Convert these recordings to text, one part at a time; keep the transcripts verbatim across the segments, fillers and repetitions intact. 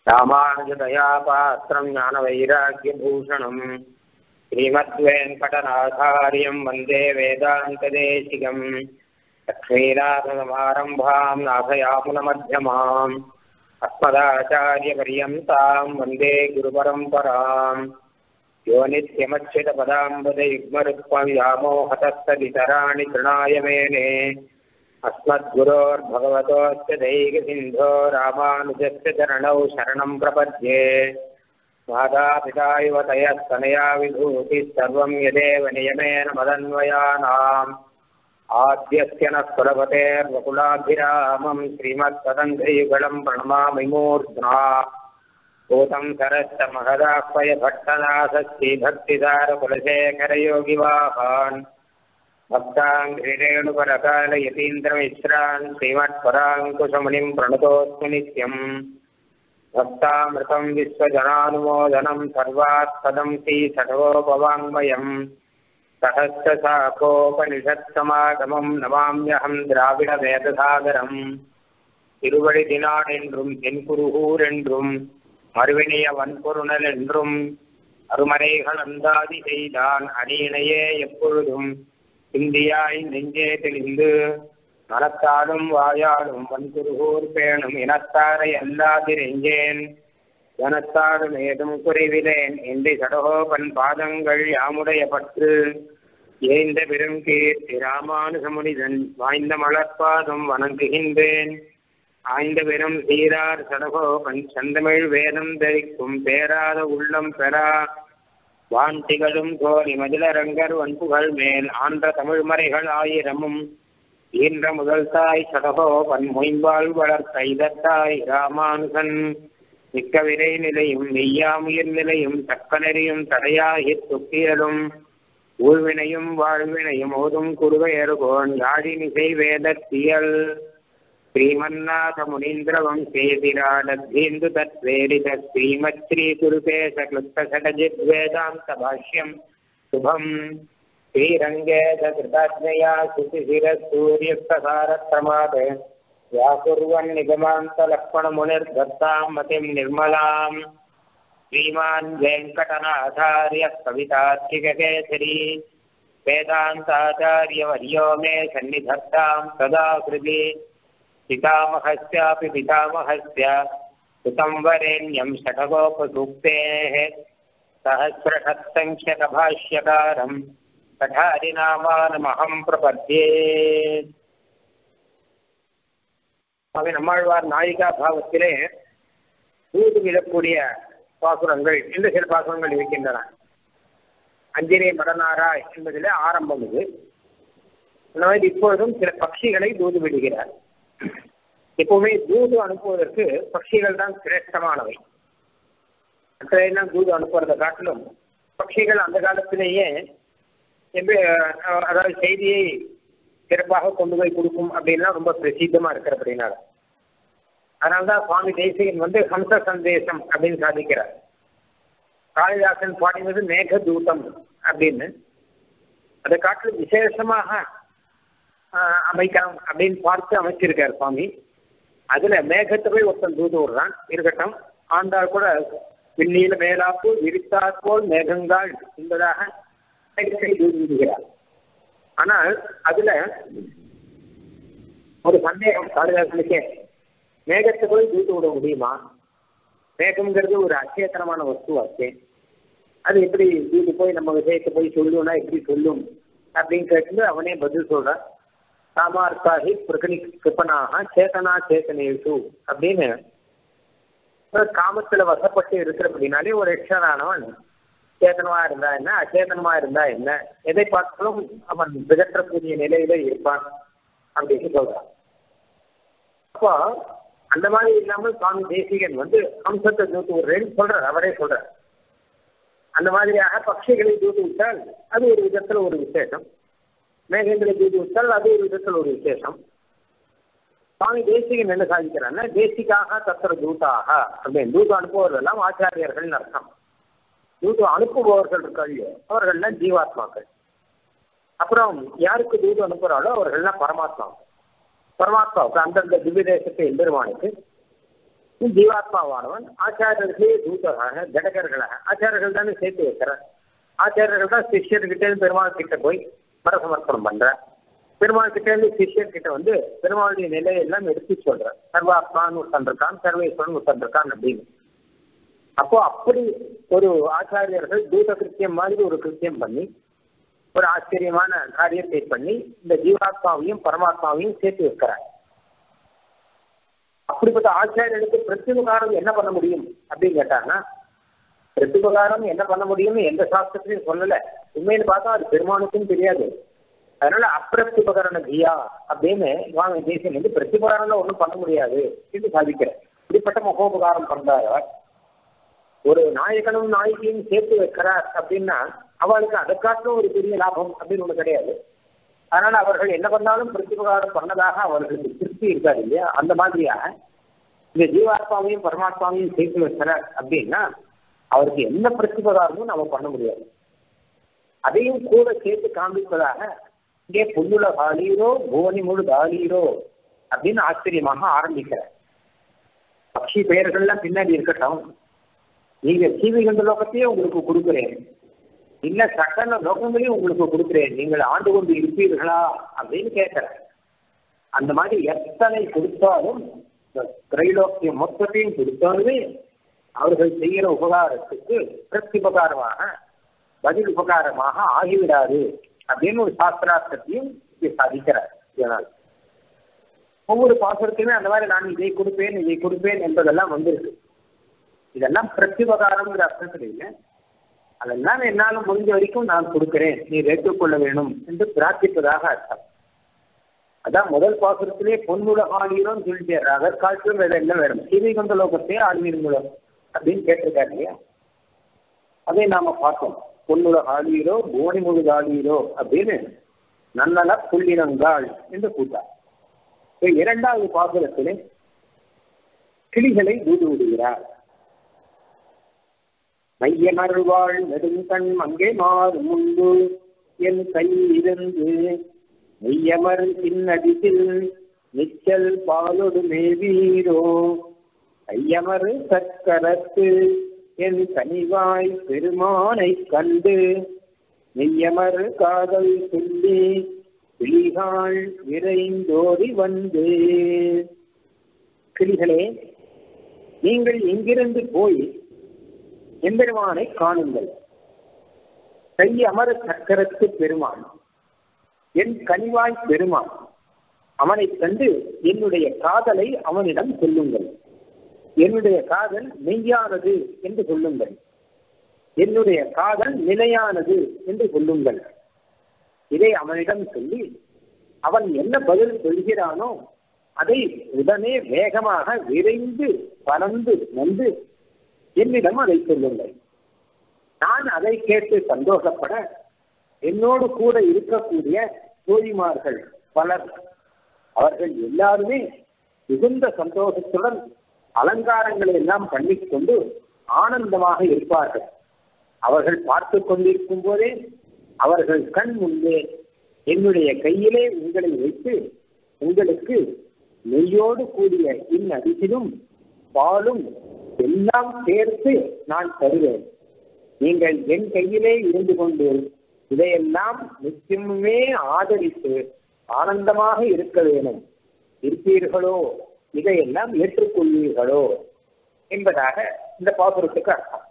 ராமானுஜதயா பாத்திரம் ஞானவைராக்கியபூஷணம் ஸ்ரீமத்வேங்கடநாதாரியம் வந்தே வேதாந்ததேசிகம் லக்ஷ்மீநாதசமாரம்பாம் நாதயாமுனமध्यமாம் அஸ்மதாச்சாரியபர்யந்தாம் வந்தே குருபரம்பராம் யோ நித்யமच्युतपदाम्बुजयुग्मरुक्मव्यामोहतस्तदितराणि तृणाय मेने अस्मद्गुरोर्भगवतोऽस्य दैकसिन्धो रामानुजस्य चरणौ शरणं प्रपद्ये मातापिता युवतयः तनया विभूतिः सर्वं यदेव नियमेन मदन्वयानाम् आद्यस्य नः कुलपतेर्वकुलाभिरामं श्रीमत्पतञ्जलियुगलं प्रणमामि मूर्ध्ना भूतं सरश्च महदाह्वय भट्टनाथश्री भक्तिसारकुलशेखरयोगिवाहान् भक्ताङ्घ्रिरेणुपरकालयतीन्द्रमिश्रान् श्रीमत्पराङ्कुशमुनिं प्रणतोऽस्मि नित्यम् भक्तामृतं विश्वजनानुमोदनं सर्वात्पदं श्रीषडगोपवाङ्मयं सहस्रशाखोपनिषत्समागमं नमाम्यहं द्राविडवेदसागरम् திருவழிதினாடென்றும் தென்குருகூரென்றும் மறுவினிய வன்பொருணல் என்றும் அருமறைகள் அந்தாதி செய்தான் அடியினையே எப்பொழுதும் இந்தியாய் நெஞ்சே தெளிந்து மனத்தாலும் வாயாலும் வன்குருகூர் பேணும் இனத்தாரை அல்லாதிரெஞ்சேன் ஜனத்தாடும் ஏதும் குறைவிலேன் என்று சடகோபன் பாதங்கள் யாமுடைய பற்று ஏந்த பெரும் கீர்த்தி ராமானுஜமுனிதன் வாய்ந்த மலர்பாதம் வணங்குகின்றேன் ஆய்ந்த பெரும் சீரார் சடகோபன் செந்தமிழ் வேதம் தரிக்கும் பேராத உள்ளம் பெறா வான்திகளும் கோரி மதிலரங்கர் வன்புகள் மேல் ஆன்ற தமிழ் மறைகள் ஆயிரமும் ஈன்ற முதல் தாய் சடகோபன் மொயம்பால் வளர்த்த இதத்தாய் ராமானுகன் மிக்க விரை நிலையும் மெய்யாமுயிர் நிலையும் தக்கனெறியும் தடையாகி துக்கியலும் ஊழ்வினையும் வாழ்வினையும் ஓதும் குருவையருகோன் யாழினிசை வேதத்தியல் श्रीमन्नाथ मुनीन्द्र वंशेतिराडद्धेन्दु तत्प्रेरित श्रीमच्छ्री कुरुपेश क्लुप्तषडजित् वेदान्त भाष्यं शुभं श्रीरङ्गे कृताज्ञया शुचिशिरसूर्यप्रसारक्रमात् व्याकुर्वन् निगमान्तलक्ष्मणमुनिर्दत्तां मतिं निर्मलां श्रीमान् वेङ्कटनाथार्यः कवितार्किककेसरी वेदान्ताचार्यवर्यो मे सन्निधत्तां सदा कृति पितामहस्यापि पितामहस्य सुतं वरेण्यं षडगोपसूक्तेः सहस्रषत्सङ्ख्यकभाष्यकारं कठारिनामानमहं प्रपद्ये. நம்மாழ்வார் நாயிகா பாவத்திலே தூது விடக்கூடிய பாசுரங்கள் இந்த சில பாசுரங்கள் இருக்கின்றன. அஞ்சிரே மடனாராய் என்பதிலே ஆரம்பம் இது. அந்த மாதிரி இப்பொழுதும் சில பட்சிகளை தூது விடுகிறார். எப்பவுமே தூது அனுப்புவதற்கு பட்சிகள் தான் சிரேஷ்டமானவை. மற்றையெல்லாம் தூது அனுப்புவதை காட்டிலும் பட்சிகள் அந்த காலத்திலேயே அதாவது செய்தியை சிறப்பாக கொண்டு போய் கொடுக்கும் அப்படின்னா ரொம்ப பிரசித்தமா இருக்கிற அப்படின்னால அதனால்தான் சுவாமி தேசிகன் வந்து ஹம்ச சந்தேசம் அப்படின்னு சாதிக்கிறார். காளிதாசன் பாடினது மேகதூதம் அப்படின்னு அதை காட்டிலும் விசேஷமாக அமைக்கலாம் அப்படின்னு பார்த்து அமைச்சிருக்கார் சுவாமி. அதுல மேகத்தை போய் ஒருத்தன் தூது விடுறான் இருக்கட்டும். ஆண்டாள் கூட விண்ணில மேலாப்பு விரித்தாற் போல் மேகங்கள் என்பதாக தூது விடுகிறார். ஆனால் அதுல ஒரு சந்தேகம் காளிதாசனுக்கே, மேகத்தை போய் தூது விட முடியுமா? மேகம்ங்கிறது ஒரு அச்சேத்தனமான வஸ்து ஆச்சு, அது எப்படி தூது போய் நம்ம விஷயத்தை போய் சொல்லும்னா எப்படி சொல்லும் அப்படின்னு கேட்டு அவனே பதில் சொல்றான். சாமார்த்தாகி பிரகணி கிருப்பனாக சேத்தனா சேத்தனேசு அப்படின்னு காமத்துல வசப்பட்டு இருக்கிற அப்படின்னாலே ஒரு யக்ஷனானவன் சேத்தனமா இருந்தா என்ன அச்சேதனமா இருந்தா என்ன எதை பார்த்தாலும் அவன் பிதற்றக்கூடிய நிலையில இருப்பான் அப்படின்னு சொல்றான். அப்போ அந்த மாதிரி இல்லாமல் சுவாமி தேசிகன் வந்து அம்சத்தை தூத்து விடுறேன்னு சொல்றார். அவரே சொல்றார். அந்த மாதிரியாக பட்சிகளை தூத்து விட்டால் அது ஒரு விதத்துல ஒரு விசேஷம், மேகங்களை தூது விட்டால் அது ஒரு விதத்தில் ஒரு விசேஷம். சுவாமி தேசிகன் என்ன சாதிக்கிறான்னா, தேசிக்காக தத்திர தூதாக அப்படின்னு தூது அனுப்புவதெல்லாம் ஆச்சாரியர்கள் அர்த்தம். தூது அனுப்புபவர்கள் இருக்காங்க அவர்கள்லாம் ஜீவாத்மாக்கள். அப்புறம் யாருக்கு தூது அனுப்புறாளோ அவர்கள்லாம் பரமாத்மா. பரமாத்மாவுக்கு அந்தந்த திவ்ய தேசத்தை எம்பெருமானுக்கு ஜீவாத்மாவானவன் ஆச்சாரியர்களே தூதராக ஜடகர்களாக ஆச்சாரியர்கள் தானே சேர்த்து வைக்கிறார். ஆச்சாரியர்கள் தான் சிஷ்யர்கிட்ட இருந்து பெருமாள் கிட்ட போய் பரசமர்ப்பணம் பண்ற. பெருமாள் கிட்ட இருந்து சிஷ்யர் கிட்ட வந்து பெருமாளுடைய நிலையெல்லாம் எடுத்து சொல்ற. சர்வாத்மான்னு ஒருத்தன் இருக்கான், சர்வேஸ்வரன் ஒருத்தன் இருக்கான் அப்படின்னு. அப்போ அப்படி ஒரு ஆச்சாரியர்கள் தூத கிருத்தியம் மாதிரி ஒரு கிருத்தியம் பண்ணி ஒரு ஆச்சரியமான காரியத்தை பண்ணி இந்த ஜீவாத்மாவையும் பரமாத்மாவையும் சேர்த்து வைக்கிறார். அப்படிப்பட்ட ஆச்சாரியனுக்கு பிரத்யுபகாரம் என்ன பண்ண முடியும் அப்படின்னு கேட்டாங்கன்னா, பிரத்யுபகாரம் என்ன பண்ண முடியும்னு எந்த சாஸ்திரத்திலையும் சொல்லலை. உண்மையில பார்த்தா அது பெருமானுக்கும் தெரியாது. அதனால அப்பிரத்யுபகரண ஜியா அப்படின்னு வாங்க தேசியம் வந்து பிரத்யுபகாரம்ல ஒன்றும் பண்ண முடியாது என்று சாதிக்கிறேன். இப்படிப்பட்ட மகோபகாரம் பண்றார். ஒரு நாயகனும் நாயகியும் சேர்த்து வைக்கிறார் அப்படின்னா அவளுக்கு அதை காட்டிலும் ஒரு பெரிய லாபம் அப்படின்னு ஒண்ணு கிடையாது. அதனால அவர்கள் என்ன பண்ணாலும் பிரத்யுபகாரம் பண்ணதாக அவர்களுக்கு திருப்தி இருக்காது இல்லையா? அந்த மாதிரியாக இந்த ஜீவாத்மாவையும் பரமாத்மாவையும் சேர்த்து வைக்கிறார் அப்படின்னா அவருக்கு என்ன பிரத்யுபகாரமும் நம்ம பண்ண முடியாது. அதையும் கூட சேர்த்து காண்பிப்பதாக இங்கே புல்லுல காலீரோ புவனி முழு காலீரோ அப்படின்னு ஆச்சரியமாக ஆரம்பிக்கிறார். பக்ஷி பெயர்கள்லாம் பின்னாடி இருக்கட்டும், நீங்க சீவிகண்ட லோகத்தையே உங்களுக்கு கொடுக்குறேன், இல்ல சக்கன லோகங்களையும் உங்களுக்கு கொடுக்குறேன், நீங்கள் ஆண்டு கொண்டு இருப்பீர்களா அப்படின்னு கேட்கிறேன். அந்த மாதிரி எத்தனை கொடுத்தாலும் திரைலோக்கியம் மொத்தத்தையும் கொடுத்தாலுமே அவர்கள் செய்கிற உபகாரத்துக்கு பிரத்யுபகாரமாக பதில் உபகாரமாக ஆகிவிடாது அப்படின்னு ஒரு சாஸ்திரார்த்தத்தையும் சாதிக்கிறார். இதனால் ஒவ்வொரு பாசுரத்தையுமே அந்த மாதிரி நான் இதை கொடுப்பேன் இதை கொடுப்பேன் என்பதெல்லாம் வந்திருக்கு. இதெல்லாம் பிரத்யுபகாரம்ங்கிற அர்த்தத்தில் இல்லை. அதெல்லாம் என்னாலும் முடிஞ்ச வரைக்கும் நான் கொடுக்கிறேன், நீ ஏற்றுக்கொள்ள வேணும் என்று பிரார்த்திப்பதாக அர்த்தம். அதான் முதல் பாசுரத்திலே பொன்முலகாலீரோன்னு சொல்லிட்டு அதற்காட்சியும் வேற என்ன வேணும், சீவைகண்ட லோகத்தையே ஆழ்வீருங்களோ அப்படின்னு கேட்டிருக்காரு இல்லையா? அதை நாம பார்த்தோம். பொன்முலகாலீரோ புவனி முழுகாலீரோ அப்படின்னு நன்னல புள்ளினங்காள் என்று கூட்டார். இரண்டாவது பாசுரத்திலே கிளிகளை தூது விடுகிறார். மையமருவாள் நெடுங்கண் மங்கை மாறு முன்பு என் கை இருந்து மெய்யமர் பின்னடிசில் நிச்சல் பாலொடு மேவீரோ ஐயமர் சக்கரத்து என் கனிவாய் பெருமானை கண்டு மெய்யமர் காதல் சொல்லி கிளிகாள் விரைந்தோடி வந்து. கிளிகளே, நீங்கள் எங்கிருந்து போய் எம்பெருமானை காணுங்கள். கையமர சக்கரத்து பெருமான் என் கனிவாய் பெருமான், அவனை கண்டு என்னுடைய காதலை அவனிடம் சொல்லுங்கள். என்னுடைய காதல் மெய்யானது என்று சொல்லுங்கள். என்னுடைய காதல் நிலையானது என்று சொல்லுங்கள். இதை அவனிடம் சொல்லி அவன் என்ன பதில் சொல்கிறானோ அதை உடனே வேகமாக விரைந்து பறந்து வந்து என்னிடம் அதை சொல்லுங்கள். நான் அதை கேட்டு சந்தோஷப்பட என்னோடு கூட இருக்கக்கூடிய தோழிமார்கள் பலர், அவர்கள் எல்லாருமே மிகுந்த சந்தோஷத்துடன் அலங்காரங்களை எல்லாம் பண்ணிக்கொண்டு ஆனந்தமாக இருப்பார்கள். அவர்கள் பார்த்து கொண்டிருக்கும் போதே அவர்கள் கண் முன்பே என்னுடைய கையிலே உங்களை வைத்து உங்களுக்கு நெய்யோடு கூடிய இன்னதிலும் பாலும் எல்லாம் சேர்த்து நான் தருவேன். நீங்கள் என் கையிலே இருந்து கொண்டு இதையெல்லாம் நிச்சயமே ஆதரித்து ஆனந்தமாக இருக்க வேணும். இருப்பீர்களோ, இதையெல்லாம் ஏற்றுக்கொள்வீர்களோ என்பதாக இந்த பாசுரத்துக்கு அர்த்தம்.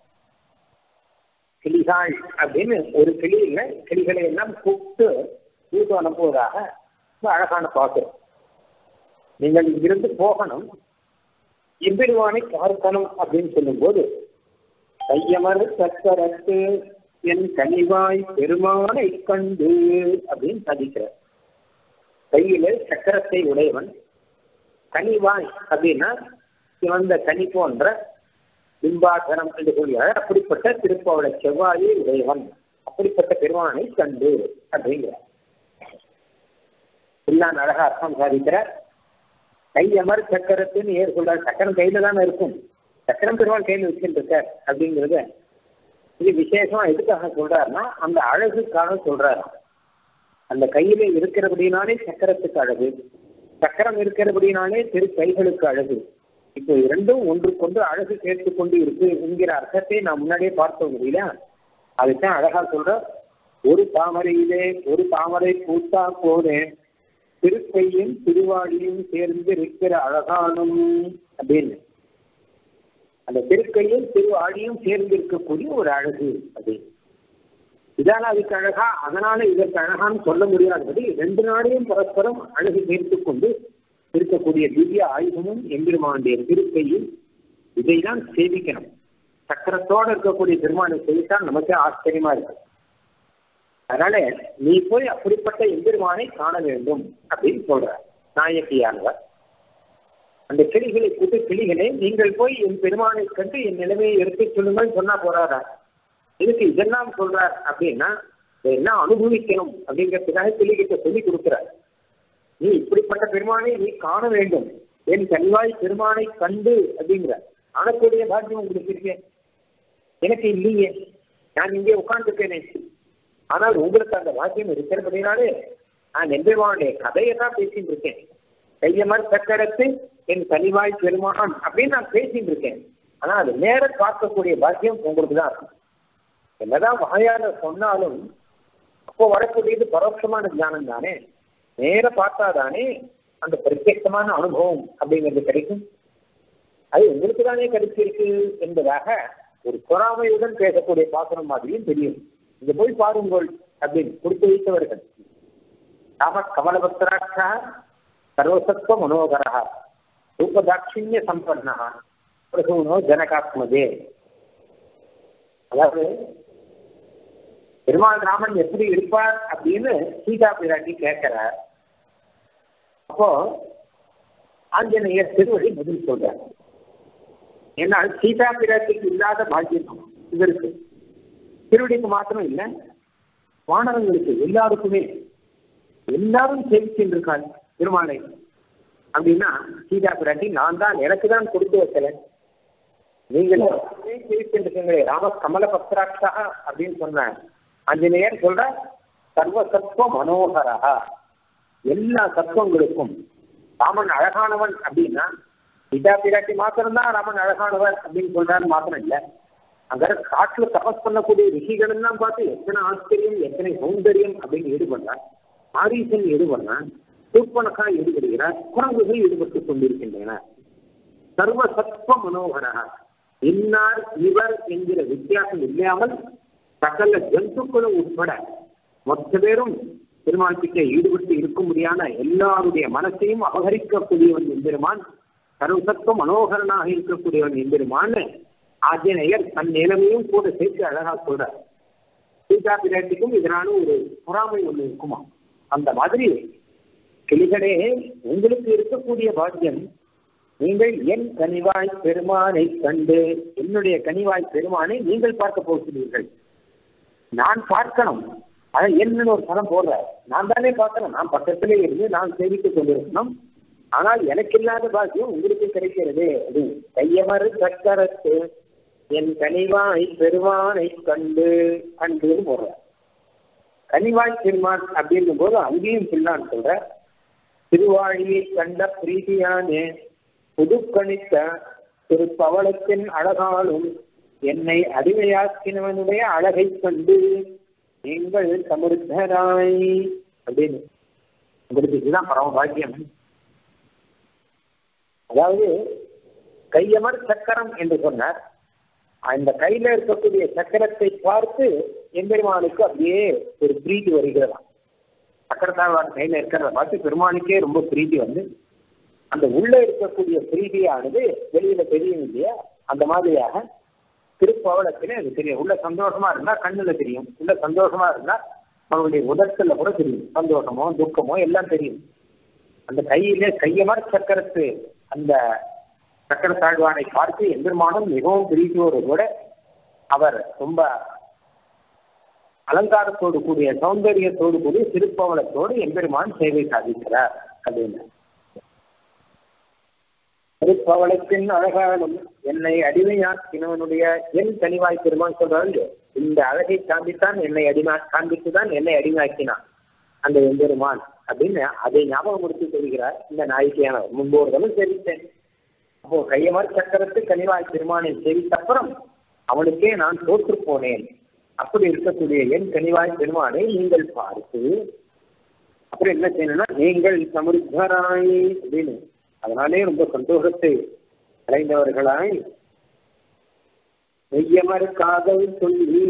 கிளிகாள் அப்படின்னு ஒரு கிளி இல்லை, கிளிகளை எல்லாம் கூப்பிட்டு தூது அனுப்புவதாக அழகான பாசுரம். நீங்கள் இங்கிருந்து போகணும், எம்பெருமானை பார்க்கணும் அப்படின்னு சொல்லும் போது கையமர் சக்கரத்து என் கனிவாய் பெருமானை கண்டு அப்படின்னு சாதிக்கிறார். கையில சக்கரத்தை உடையவன், கனிவாய் அப்படின்னா சிவந்த கனி போன்ற பிம்பாசனம் என்று கூறியார். அப்படிப்பட்ட திருப்பாவளை செவ்வாயை உடையவன், அப்படிப்பட்ட பெருமானை கண்டு அப்படிங்கிறார். எல்லாம் அழகா அர்த்தம் சாதிக்கிறார். கையமர் சக்கரத்துன்னு ஏறு சொல்றார். சக்கரம் கையில தானே இருக்கும், சக்கரம் பெருமாள் கையில் வச்சுட்டு இருக்கார் அப்படிங்கிறத இது விசேஷமா எதுக்காக சொல்றாருன்னா அந்த அழகுக்காக சொல்றாரு. அந்த கையிலே இருக்கிறபடினாலே சக்கரத்துக்கு அழகு, சக்கரம் இருக்கிறபடினாலே திரு கைகளுக்கு அழகு. இப்போ இரண்டும் ஒன்றுக்கொண்டு அழகு சேர்த்து கொண்டு இருக்கு என்கிற அர்த்தத்தை நான் முன்னாடியே பார்த்தோம் இல்லையா? அதுதான் அழகா சொல்ற, ஒரு தாமரையிலே ஒரு தாமரை பூத்தா போதே திருக்கையும் திருவாடியும் சேர்ந்து இருக்கிற அழகானும் அப்படின்னு. அந்த திருக்கையும் திருவாடியும் சேர்ந்து இருக்கக்கூடிய ஒரு அழகு அது. இதால அதுக்கு அழகா, அதனால இதற்கு அழகான்னு சொல்ல முடியாதபடி ரெண்டு நாளையும் பரஸ்பரம் அழகு சேர்த்து கொண்டு இருக்கக்கூடிய திவ்ய ஆயுதமும் எம்பெருமானுடைய திருக்கையும் இதைதான் சேவிக்கணும். சக்கரத்தோடு இருக்கக்கூடிய பெருமானை சேவித்தால் நமக்கு ஆச்சரியமா இருக்கு. அதனால நீ போய் அப்படிப்பட்ட எம்பெருமானை காண வேண்டும் அப்படின்னு சொல்ற நாயகியானவர். அந்த கிளிகளை கூட்டு, கிளிகளே நீங்கள் போய் என் பெருமானை கண்டு என் நிலைமையை எடுத்து சொல்லுங்கன்னு சொன்னா போறாரா? இதுக்கு இதெல்லாம் சொல்றார் அப்படின்னா என்ன அனுபவிக்கணும் அப்படிங்கிறதுக்காக கிளிகிட்ட சொல்லி கொடுக்கிறார். நீ இப்படிப்பட்ட பெருமானை நீ காண வேண்டும், என் கல்வாய் பெருமானை கண்டு அப்படிங்கிற காணக்கூடிய பாக்கியம் உங்களுக்கு இருக்கேன், எனக்கு இல்லையே, நான் இங்கே உட்கார்ந்துருக்கேனே. ஆனால் உங்களுக்கு அந்த பாக்கியம் இருக்கிறபடினாலே நான் எம்பெருமானுடைய கதையை தான் பேசிட்டு இருக்கேன். கையமர் சக்கரத்து என் கனிவாய் பெருமான் அப்படின்னு நான் பேசிட்டு இருக்கேன். ஆனா அது நேர பார்க்கக்கூடிய பாக்கியம் உங்களுக்கு தான் இருக்கும். என்னதான் வாயால சொன்னாலும் அப்போ வரக்கூடியது பரோட்சமான ஞானம் தானே, நேர பார்த்தாதானே அந்த பிரத்யேகமான அனுபவம் அப்படிங்கிறது கிடைக்கும். அது உங்களுக்கு தானே கிடைச்சிருக்கு என்பதாக ஒரு பொறாமையுடன் பேசக்கூடிய பாசனம் மாதிரியும் தெரியும். இங்க போய் பாருங்கள் அப்படின்னு கொடுத்து வைத்தவர்கள். ராம கமலபக்தராட்சா சர்வசத்வ மனோகரா ரூபதாட்சிண்ய சம்பன்னா பிரசூனோ ஜனகாத்மதே. அதாவது பெருமாள் ராமன் எப்படி இருப்பார் அப்படின்னு சீதா பிராட்டி கேட்கிறார். அப்போ ஆஞ்சநேயர் திருவடி பதில் சொல்றார். ஏன்னா சீதா பிராட்டிக்கு இல்லாத பாக்கியம் இதற்கு, திருவடிக்கு மாத்திரம் இல்லை, வானரங்களுக்கு எல்லாருக்குமே எல்லாரும் சேவிக்கின்றிருக்காள் பெருமாளை. அப்படின்னா சீதா பிராட்டி நான் தான், எனக்கு தான் கொடுத்து வைக்கல, நீங்கள் சேவிக்கின்றீங்களே ராம கமல பக்தராட்சா அப்படின்னு சொன்னார். ஆஞ்சநேயர் சொல்ற சர்வசத்வ மனோகரா, எல்லா சத்துவங்களுக்கும் ராமன் அழகானவன் அப்படின்னா சீதா பிராட்டி மாத்திரம்தான் ராமன் அழகானவர் அப்படின்னு சொல்றாரு மாத்திரம் இல்லை. அங்க காட்டுல தபஸ் பண்ணக்கூடிய ரிஷிகள் எல்லாம் பார்த்து எத்தனை ஆச்சரியம், எத்தனை சௌந்தரியம் அப்படின்னு ஈடுபடுறார். ஆரீசன் ஈடுபடுறான், தூப்பனக்கா ஈடுபடுகிறார், குரங்குகள் ஈடுபட்டு கொண்டிருக்கின்றன. சர்வசத்வ மனோகரா, இன்னார் இவர் என்கிற வித்தியாசம் இல்லாமல் சகல ஜந்துக்களும் உட்பட மொத்த பேரும் பெருமாள் கிட்ட ஈடுபட்டு இருக்க முடியாத எல்லாருடைய மனசையும் அபகரிக்கக்கூடியவன் எம்பெருமான், சர்வசத்வ மனோகரனாக இருக்கக்கூடியவன் எம்பெருமான் ஆஞ்சநேயர் தன் நிலைமையும் கூட சேர்த்து அழகா சொல்றார். சீதா பிராட்டிக்கும் இதனால ஒரு பொறாமை ஒண்ணு இருக்குமா? அந்த மாதிரி கிளிகளே உங்களுக்கு இருக்கக்கூடிய பாக்கியம், நீங்கள் என் கனிவாய் பெருமானை கண்டு என்னுடைய கனிவாய் பெருமானை நீங்கள் பார்க்க போகிறீர்கள். நான் பார்க்கணும், அதை என்னன்னு ஒரு படம் போடுற, நான் தானே பார்க்கணும், நான் பக்கத்திலே இருந்து நான் சேவித்துக் கொண்டிருக்கணும். ஆனால் எனக்கு இல்லாத பாக்கியம் உங்களுக்கு கிடைக்கிறது. அது கையமறு சக்கரத்து என் கனிவாய் பெருமானை கண்டு கண்டுன்னு போடுற. கனிவாய் பெருமான் அப்படிங்கும் போது அங்கேயும் பிள்ளான்னு சொல்ற. திருவாழியை கண்ட பிரீதியானே புதுக்கணித்த திரு பவளத்தின் அழகாலும் என்னை அடிமையாக்கினவனுடைய அழகை கண்டு நீங்கள் சமர்த்தராய் அப்படின்னு உங்களுக்கு இதுதான் பரம பாக்கியம். அதாவது கையமர் சக்கரம் என்று சொன்னார். அந்த கையில இருக்கக்கூடிய சக்கரத்தை பார்த்து எம்பெருமானுக்கு அப்படியே ஒரு பிரீதி வருகிறதாம். சக்கரத்தாழ்வார் கையில இருக்கிறத பார்த்து பெருமானுக்கே ரொம்ப பிரீதி வந்து அந்த உள்ள இருக்கக்கூடிய பிரீதியானது வெளியில தெரியும் இல்லையா? அந்த மாதிரியாக திருப்பவளத்திலே அது தெரியும். உள்ள சந்தோஷமா இருந்தா கண்ணுல தெரியும், உள்ள சந்தோஷமா இருந்தா அவனுடைய உதட்டத்துல கூட தெரியும், சந்தோஷமோ துக்கமோ எல்லாம் தெரியும். அந்த கையிலே கையமர் சக்கரத்து அந்த சக்கர தாழ்வானை பார்த்து எம்பெருமானும் மிகவும் பிரீதியோடு கூட அவர் ரொம்ப அலங்காரத்தோடு கூடிய சௌந்தரியத்தோடு கூடிய திருப்பவளத்தோடு எம்பெருமான் சேவை சாதிக்கிறார் அப்படின்னு. திருப்பவளத்தின் அழகாலும் என்னை அடிமையாக்கினவனுடைய என் கனிவாய் பெருமான் சொல்றாரு. இந்த அழகை காண்பித்தான் என்னை அடிமை காண்பித்துதான் என்னை அடிமையாக்கினான் அந்த எம்பெருமான் அப்படின்னு அதை ஞாபகம் கொடுத்து சொல்கிறார் இந்த நாயகியானவர். முன்போர்களும் தெரிவித்தேன், அப்போ கையமர் சக்கரத்து கனிவாய் பெருமானை சேவித்த அப்புறம் அவனுக்கே நான் தோற்று போனேன். அப்படி இருக்கக்கூடிய என் கனிவாய் பெருமானை நீங்கள் பார்த்து அப்புறம் என்ன செய்யணும்னா நீங்கள் சமுத்தராய் அப்படின்னு அதனாலே ரொம்ப சந்தோஷத்தை அடைந்தவர்களாய் மெய்யமர் காதல் சொல்லி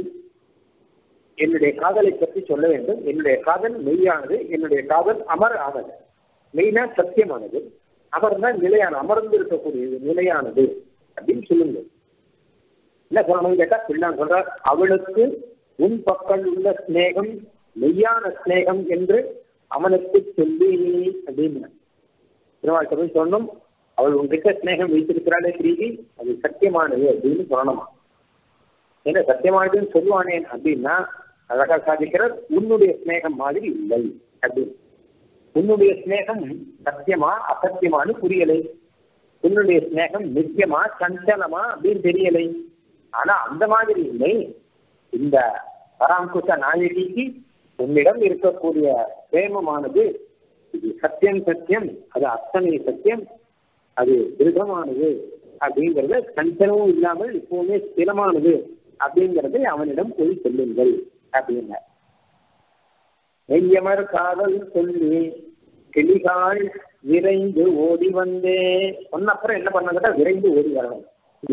என்னுடைய காதலை பற்றி சொல்ல வேண்டும். என்னுடைய காதல் மெய்யானது, என்னுடைய காதல் அமர் ஆனது. மெய்னா சத்தியமானது, அமர்னா நிலையான, அமர்ந்து இருக்கக்கூடியது, நிலையானது அப்படின்னு சொல்லுங்க. என்ன சொல்லணும் கேட்டா பிள்ளான் சொல்றார், அவளுக்கு உன் பக்கம் உள்ள ஸ்நேகம் மெய்யான ஸ்நேகம் என்று அவனுக்கு சொல்லி அப்படின்னு திருவாழ்க்கை போய் சொன்னோம். அவள் உன்கிட்ட ஸ்நேகம் வைத்திருக்கிறாளே பிரீதி, அது சத்தியமானது அப்படின்னு சொல்லணுமா. ஏன்னா சத்தியமானதுன்னு சொல்லுவானேன் அப்படின்னா அழகா சாதிக்கிறார், உன்னுடைய ஸ்நேகம் மாதிரி இல்லை அப்படின்னு. உன்னுடைய ஸ்நேகம் சத்தியமா அசத்தியமானு புரியலை, உன்னுடைய ஸ்நேகம் நித்தியமா சஞ்சலமா அப்படின்னு தெரியலை. ஆனா அந்த மாதிரி இல்லை, இந்த பராங்குஷ நாயகிக்கு உன்னிடம் இருக்கக்கூடிய பிரேமமானது இது சத்தியம் சத்தியம், அது அத்தனை சத்தியம், அது திருடமானது அப்படிங்கிறத சஞ்சலமும் இல்லாமல் இப்பவுமே ஸ்திரமானது அப்படிங்கிறதை அவனிடம் போய் சொல்லுங்கள் அப்படின்னா. மெய்யமர் காதல் சொல்லி கிளிகால் விரைந்து ஓடி வந்தே சொன்ன அப்புறம் என்ன பண்ணாங்கட்டா விரைந்து ஓடி வரணும்.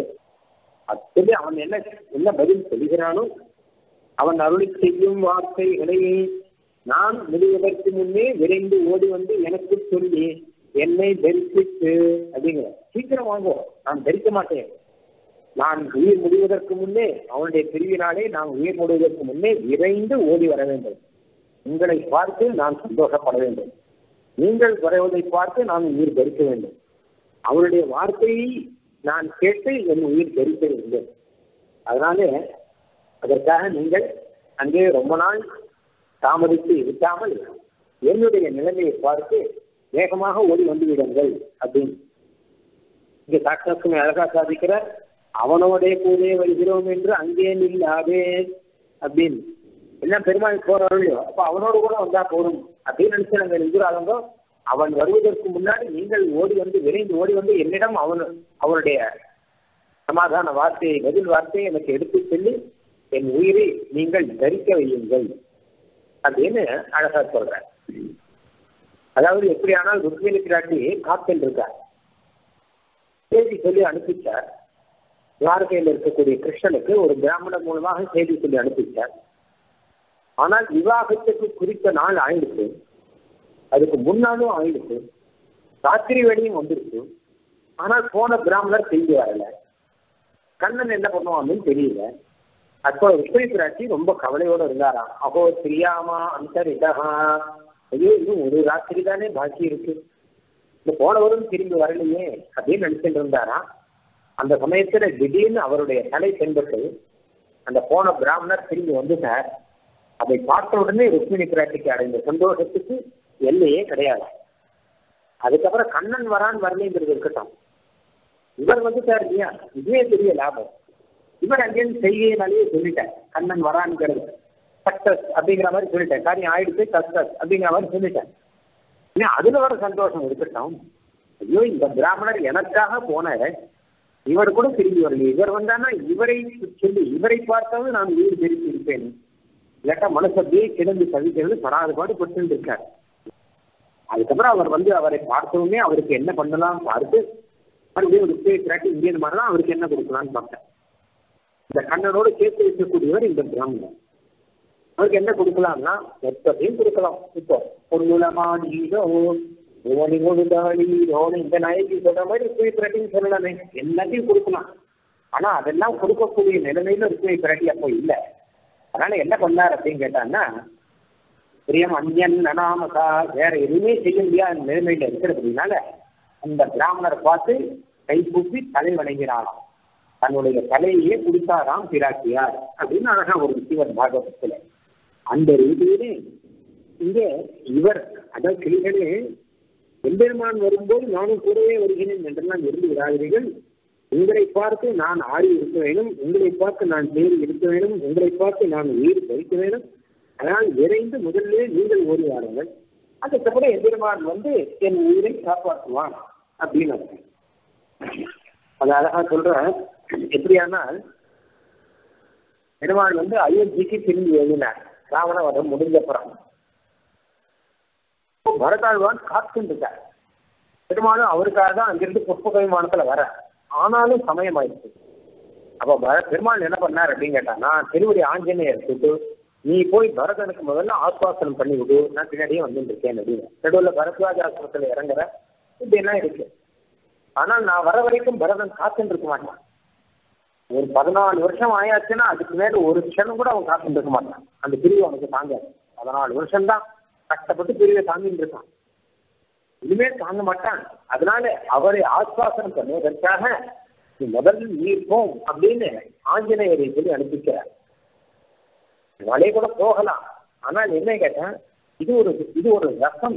அப்படி அவன் என்ன என்ன பதில் சொல்கிறானோ அவன் அருளி செய்யும் வார்த்தைகளை நான் முடிவதற்கு முன்னே விரைந்து ஓடி வந்து எனக்கு சொல்லி என்னை தரிசித்து அப்படிங்கிற சீக்கிரம் வாங்குவோம், நான் தரிக்க மாட்டேன், நான் உயிர் முடிவதற்கு முன்னே அவனுடைய பிரிவினாலே நான் உயிர் முடிவதற்கு முன்னே விரைந்து ஓடி வர வேண்டும். உங்களை பார்த்து நான் சந்தோஷப்பட வேண்டும், நீங்கள் வருவதை பார்த்து நான் உயிர் தரிக்க வேண்டும், அவருடைய வார்த்தையை நான் கேட்டு என் உயிர் தரிக்க வேண்டும். அதனாலே அதற்காக நீங்கள் அங்கே ரொம்ப நாள் தாமதித்து இருக்காமல் என்னுடைய நிலைமையை பார்த்து வேகமாக ஓடி வந்து விடுங்கள் அப்படின்னு இங்கே சாட்சாத்மே அழகா சாதிக்கிறார். அவனோடே கூடே வருகிறோம் என்று அங்கே நில்லாதே அப்படின்னு எல்லாம் பெருமாள் போறார்களோ அப்ப அவனோடு கூட வந்தா போதும் அப்படின்னு நினைச்சு நாங்கள் இருக்கிறாங்க. அவன் வருவதற்கு முன்னாடி நீங்கள் ஓடி வந்து விரைந்து ஓடி வந்து என்னிடம் அவன் அவனுடைய சமாதான வார்த்தையை பதில் வார்த்தையை எனக்கு எடுத்து சொல்லி என் உயிரை நீங்கள் தரிக்க வையுங்கள் அப்படின்னு அழகா சொல்றார். அதாவது எப்படியானால் ருக்மிணி பிராட்டி காத்தல் இருக்கார், செய்தி சொல்லி அனுப்பிச்சார். துவாரகையில் இருக்கக்கூடிய கிருஷ்ணனுக்கு ஒரு பிராமணன் மூலமாக செய்தி சொல்லி அனுப்பிச்சார். ஆனால் விவாகத்துக்கு குறித்த நாள் ஆயிடுச்சு, அதுக்கு முன்னாலும் ஆயிடுச்சு, ராத்திரி வேலையும் வந்துருச்சு. ஆனால் போன பிராமணர் செய்தி வரல. கண்ணன் என்ன பண்ணுவான்னு தெரியல. அப்போ ருக்மிணி பிராட்டி ரொம்ப கவலையோடு இருந்தாராம். அகோ தெரியாமா அந்தரிதா, ஐயோ இன்னும் ஒரு ராத்திரி தானே பாக்கி இருக்கு, இந்த போனவரும் திரும்பி வரலையே அப்படின்னு நினைச்சிட்டு இருந்தாராம். அந்த சமயத்துல திடீர்னு அவருடைய தலை தென்பட்டு அந்த போன பிராமணர் திரும்பி வந்துட்டார். அதை பார்த்த உடனே ருக்மிணி பிராட்டிக்கு அடைந்த சந்தோஷத்துக்கு எல்லையே கிடையாது. அதுக்கப்புறம் கண்ணன் வரான் வரலைங்கிறது இருக்கட்டும், இவர் வந்துட்டார் இல்லையா, இதுவே பெரிய லாபம். இவர் அங்கேருந்து செய்கையினாலேயே சொல்லிட்டார் கண்ணன் வரான்ங்கிறது சக்சஸ் அப்படிங்கிற மாதிரி சொல்லிட்டேன், காரியம் ஆயிடுச்சு சக்சஸ் அப்படிங்கிற மாதிரி சொல்லிட்டேன். ஏன் அதுல வர சந்தோஷம் இருக்கட்டும். ஐயோ இந்த பிராமணர் எனக்காக போனார், இவர் கூட திரும்பி வரல, இவர் வந்தானா இவரை சொல்லி இவரை பார்த்தாவது நான் உயிர் தெரிவித்து இருப்பேன், இல்லாட்டா மனசத்தையே கிடந்து தவிக்கிறது படாத பாடுபட்டு இருக்கார். அதுக்கப்புறம் அவர் வந்து அவரை பார்த்தவுடனே அவருக்கு என்ன பண்ணலாம் பார்த்து மறுபடியும் ஒரு பேய் திராட்டி இங்கேருந்து மாதிரிலாம் அவருக்கு என்ன கொடுக்கலான்னு பார்த்தேன். இந்த கண்ணனோடு சேர்த்து வைக்கக்கூடியவர் இந்த பிராமணன், அவருக்கு என்ன கொடுக்கலாம்னா மொத்தத்தையும் கொடுக்கலாம். இப்போ பொன்னுலமாடீரோ இந்த நாயகி சொல்ற மாதிரி ருக்மிணி பிராட்டின்னு சொல்லலாமே, எல்லாத்தையும் கொடுக்கலாம். ஆனா அதெல்லாம் கொடுக்கக்கூடிய நிலைமையில ருக்மிணி பிராட்டி அப்போ இல்லை. அதனால என்ன பண்ணார் அப்படின்னு கேட்டான்னா, பிரியம் அந்யன் அனாமகா வேற எதுவுமே செய்ய முடியாத நிலைமையில இருக்கிறதுனால அந்த பிராமணரை பார்த்து கைகூப்பி தலை வணங்கினாராம், தன்னுடைய தலையே கொடுத்தாராம் பிராட்டியார் அப்படின்னு அழகா ஒரு சிவன் பாகவதத்துல. அந்த ரீதியிலே இங்கே இவர் அதாவது கிளிகளே எம்பெருமான் வரும்போது நானும் கூடவே வருகிறேன் என்றெல்லாம் இருந்து விடாதீர்கள், உங்களை பார்த்து நான் ஆறி இருக்க வேண்டும், உங்களை பார்த்து நான் தேறி இருக்க வேண்டும், உங்களை பார்த்து நான் உயிர் பறிக்க வேண்டும், அதனால் விரைந்து முதல்ல நீங்கள் ஓடி வாருங்கள், அதுக்கப்புறம் எம்பெருமான் வந்து என் உயிரை காப்பாற்றுவான் அப்படின்னு அர்த்தம். அது அழகா சொல்றேன். எப்படியானால் பெருமாள் வந்து அயோத்திக்கு திரும்பி எழுதினார் ராவண வதம் முடிஞ்சப்புறம். பரதாழ்வான் காத்துருக்கார். பெருமாளும் அவருக்காக தான் அங்கிருந்து புஷ்பக விமானத்துல வர, ஆனாலும் சமயம் ஆயிடுச்சு. அப்ப பெருமாள் என்ன பண்ணார் அப்படின்னு கேட்டா, நான் திருவடி ஆஞ்சநேயர் கூட்டு நீ போய் பரதனுக்கு முதல்ல ஆஸ்வாசனம் பண்ணி விடு, நான் பின்னாடியே வந்துட்டு இருக்கேன் அப்படின்னு. நடுவில் பரத்வாஜ ஆசிரமத்தில் இறங்குற இப்படி எல்லாம் இருக்கு. ஆனால் நான் வர வரைக்கும் பரதன் காத்துட்டு இருக்க மாட்டான். ஒரு பதினாலு வருஷம் ஆயாச்சுன்னா அதுக்கு மேல ஒரு க்ஷணம் கூட அவன் காத்துட்டு இருக்க மாட்டான். அந்த பிரிவு அவனுக்கு தாங்காது. பதினாலு வருஷம் தான் கஷ்டப்பட்டு பிரிவை தாங்கிட்டு இருக்கான். இனிமேல் தாங்க மாட்டான். அதனால அவரை ஆஸ்வாசனம் பண்ணுவதற்காக நீ முதல்ல நீர் போம் அப்படின்னு ஆஞ்சநேயரை சொல்லி அனுப்பிக்கிறார். மலை கூட போகலாம். ஆனால் என்ன கேட்டேன், இது ஒரு இது ஒரு ரசம்.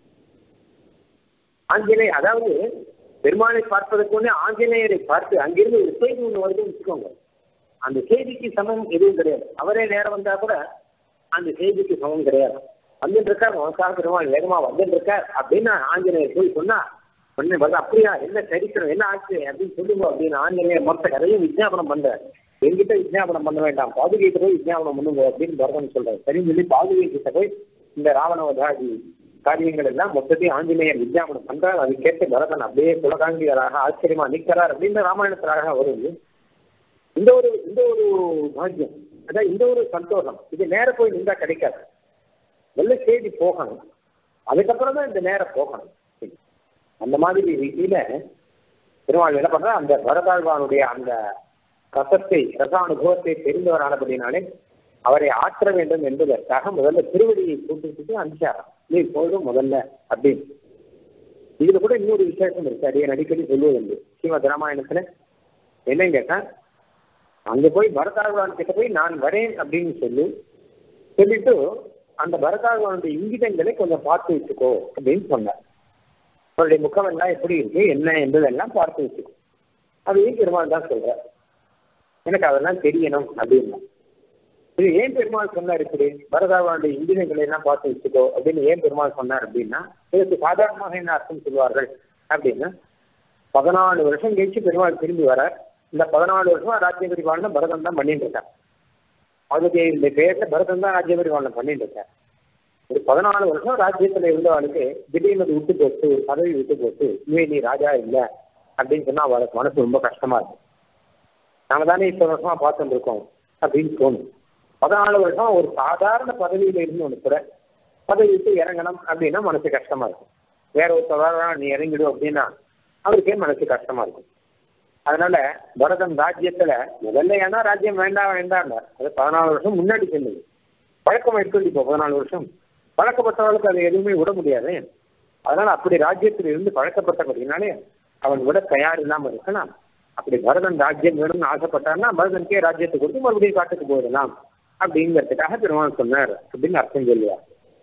ஆஞ்சநேயர் அதாவது பெருமாளை பார்ப்பதற்கு ஒண்ணே ஆஞ்சநேயரை பார்த்து அங்கிருந்து ஒரு செய்தி ஒண்ணு வருதுன்னு வச்சுக்கோங்க. அந்த செய்திக்கு சமம் எதுவும் கிடையாது. அவரே நேரம் வந்தா கூட அந்த செய்திக்கு சமம் கிடையாது. வந்துட்டு இருக்கார் மனசாக பெருமாள் வேகமா வந்துட்டு இருக்கார் அப்படின்னு ஆஞ்சநேயர் போய் சொன்னா ஒண்ணு வந்து அப்படியா என்ன சரித்திரம் என்ன ஆச்சு அப்படின்னு சொல்லுங்க அப்படின்னு ஆஞ்சநேயர் மொத்த கதையும் விஜாபனம் பண்றாரு. எங்கிட்ட விஜாபனம் பண்ண வேண்டாம், பாதுகைகிட்ட போய் விஜாபனம் பண்ணுங்க அப்படின்னு பரதன் சொல்றாரு. சரின்னு சொல்லி பாதுகை கிட்ட போய் இந்த ராவணவதாதி காரியங்கள் எல்லாம் மொத்தத்தையும் ஆஞ்சநேயர் விஜாபனம் பண்றாரு. அது கேட்டு பரதன் அப்படியே குலகாங்கியராக ஆச்சரியமா நிற்கிறார் அப்படின்னு ராமாயணத்திலாக வருது. இந்த ஒரு இந்த ஒரு பாக்கியம், அதான் இந்த ஒரு சந்தோஷம், இது நேர போய் நின்றா கிடைக்காது. நல்ல செய்தி போகணும், அதுக்கப்புறம் தான் இந்த நேரம் போகணும். அந்த மாதிரி ரீதியில பெருமாள் என்ன பண்ற, அந்த பரதாழ்வானுடைய அந்த ரசத்தை ரசானுபவத்தை தெரிந்தவரானபடினாலே அவரை ஆற்ற வேண்டும் என்பதற்காக முதல்ல திருவடியை கூட்டிட்டு அனுப்பிச்சாராம். நீ போதும் முதல்ல அப்படின்னு. இதுல கூட இன்னொரு விசேஷம் இருக்கு, அடியே அடிக்கடி சொல்லுவது உண்டு ஸ்ரீமத் ராமாயணத்துல. என்னன்னு கேட்டா, அங்க போய் பரதாழ்வான் கிட்ட போய் நான் வரேன் அப்படின்னு சொல்லி சொல்லிட்டு அந்த பரதாழ்வானுடைய இங்கிதங்களை கொஞ்சம் பார்த்து வச்சுக்கோ அப்படின்னு சொன்னார். அவருடைய முகம் எல்லாம் எப்படி இருக்கு என்ன என்பதெல்லாம் பார்த்து வச்சுக்கோ. அதையும் பெருமாள் தான் சொல்ற, எனக்கு அதெல்லாம் தெரியணும் அப்படின்னா. இது ஏன் பெருமாள் சொன்னார் இப்படி பரதாழ்வானுடைய இங்கிதங்களை எல்லாம் பார்த்து வச்சுக்கோ அப்படின்னு ஏன் பெருமாள் சொன்னார் அப்படின்னா, இதுக்கு சாதாரணமாக என்ன அர்த்தம் சொல்வார்கள் அப்படின்னா, பதினாலு வருஷம் கழிச்சு பெருமாள் திரும்பி வர, இந்த பதினாலு வருஷமா ராஜ்ய பரிபாலனை பரதன் தான் பண்ணிட்டு இருக்கார். அதுக்கு இந்த பேர்ல பரதன் தான் ராஜ்ய பரிபாலனை பண்ணிட்டு இருக்கார். ஒரு பதினாலு வருஷம் ராஜ்யத்துல இருந்தவளுக்கு திடீர்னு விட்டு போட்டு ஒரு பதவி விட்டு போட்டு இனிமே நீ ராஜா இல்லை அப்படின்னு சொன்னா அவளுக்கு மனசு ரொம்ப கஷ்டமா இருக்கும். நாம தானே இத்தனை வருஷமா பார்த்துட்டு இருக்கோம் அப்படின்னு தோணும். பதினாலு வருஷம் ஒரு சாதாரண பதவியில இருந்து ஒன்று கூட பதவி விட்டு இறங்கணும் அப்படின்னா மனசு கஷ்டமா இருக்கும். வேற ஒருத்தர் நீ இறங்கிடும் அப்படின்னா அவருக்கே மனசு கஷ்டமா இருக்கும். அதனால பரதன் ராஜ்யத்துல முதல்ல ஏன்னா ராஜ்யம் வேண்டாம் வேண்டாம் அது பதினாலு வருஷம் முன்னாடி சொன்னது பழக்கம் எடுத்து இப்போ பதினாலு வருஷம் பழக்கப்பட்டவர்களுக்கு அதை எதுவுமே விட முடியாது. அதனால அப்படி ராஜ்யத்தில் இருந்து பழக்கப்பட்டபடினாலே அவன் விட தயார் இல்லாமல் இருக்கலாம். அப்படி பரதன் ராஜ்யம் வேணும்னு ஆசைப்பட்டான்னா பரதனுக்கே ராஜ்யத்தை கொடுத்து மறுபடியும் காட்டுக்கு போயிடலாம் அப்படிங்கிறதுக்காக பெருமாள் சொன்னார் அப்படின்னு அர்த்தம் சொல்லுவார்.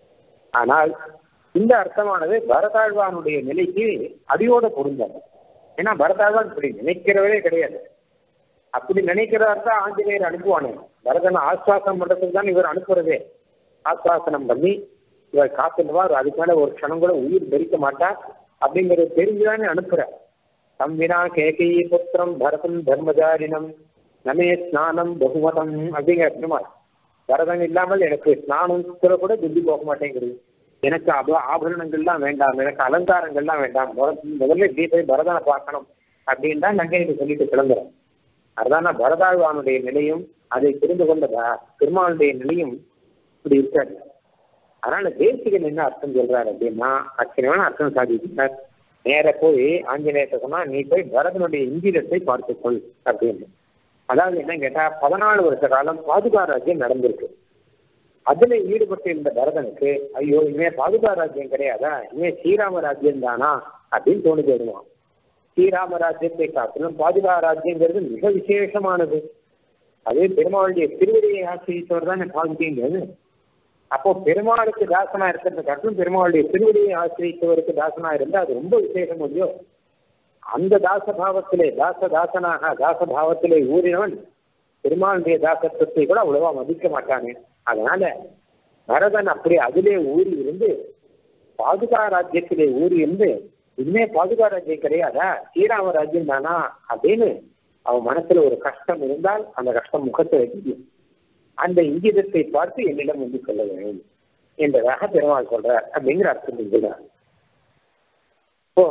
ஆனால் இந்த அர்த்தமானது பரதாழ்வானுடைய நிலைக்கு அடியோட பொருந்தாது. ஏன்னா பரதாழ்வான் இப்படி நினைக்கிறவரே கிடையாது. அப்படி நினைக்கிறவர் தான் ஆஞ்சநேயர் அனுப்புவானே. பரதனை ஆஸ்வாசனம் பண்றதுக்கு தான் இவர் அனுப்புறதே. ஆஸ்வாசனம் பண்ணி இவர் காத்துடுவார், அதுக்கு மேல ஒரு க்ஷணம் கூட உயிர் தரிக்க மாட்டார் அப்படிங்கிறது தெரிஞ்சுதானே அனுப்புறார். தம்பினா கேகை புத்திரம் பரதம் தர்மதாரினம் நமே ஸ்நானம் பகுமதம் அப்படிங்கிற பெருமாள். பரதன் இல்லாமல் எனக்கு ஸ்நானத்துல கூட புத்தி போக மாட்டேங்கிறது, எனக்கு அப ஆபரணங்கள்லாம் வேண்டாம், எனக்கு அலங்காரங்கள்லாம் வேண்டாம், முதல்ல கீதை பரதனை பார்க்கணும் அப்படின்னு தான் நங்கைக்கு சொல்லிட்டு கிளம்புறேன். அதுதான் பரதாழ்வானுடைய நிலையும் அதை தெரிந்து கொண்ட பெருமாளுடைய நிலையும் இப்படி இருக்காரு. அதனால தேசிகன் என்ன அர்த்தம் சொல்றாரு அப்படின்னா, அச்சனையான அர்த்தம் சாதிக்கிறார். நேர போய் ஆஞ்சநேயத்தை சொன்னா நீ போய் பரதனுடைய இங்கிதத்தை பார்த்துக்கொள் அப்படின்னு. அதாவது என்ன கேட்டா, பதினாலு வருஷ காலம் பாதுகா ராஜ்யம் நடந்திருக்கு. அதுல ஈடுபட்டு இருந்த பரதனுக்கு ஐயோ இனிமே பாதுகா ராஜ்யம் கிடையாதா, இனிமே ஸ்ரீராம ராஜ்யம் தானா அப்படின்னு தோணி போயிடுவான். ஸ்ரீராம ராஜ்யத்தை காட்டிலும் பாதுகா ராஜ்யங்கிறது மிக விசேஷமானது. அதே பெருமாளுடைய திருவடியை ஆசிரியத்தவர் தான் பாதுகைங்கிறது. அப்போ பெருமாளுக்கு தாசனா இருக்கிறத காட்டிலும் பெருமாளுடைய திருவடியை ஆசிரியத்தவருக்கு தாசனா இருந்தா அது ரொம்ப விசேஷம் இல்லையோ. அந்த தாசபாவத்திலே தாச தாசனாக தாசபாவத்திலே ஊறினவன் பெருமாளுடைய தாசத்துவத்தை கூட அவ்வளவா மதிக்க மாட்டானே. அதனால பரதன் அப்படி அதிலே ஊறி இருந்து பாதுகா ராஜ்யத்திலே ஊறி இருந்து இனிமே பாதுகா ராஜ்யம் கிடையாதா, ஸ்ரீராம ராஜ்யம் தானா அப்படின்னு அவன் மனசுல ஒரு கஷ்டம் இருந்தால் அந்த கஷ்டம் முகத்தை தெரியும். அந்த இங்கிதத்தை பார்த்து என்னிடம் வந்து சொல்ல வேண்டும் என்பதாக பெருமாள் சொல்றார் அப்படிங்கிற அர்த்தம் சொல்றார். இப்போ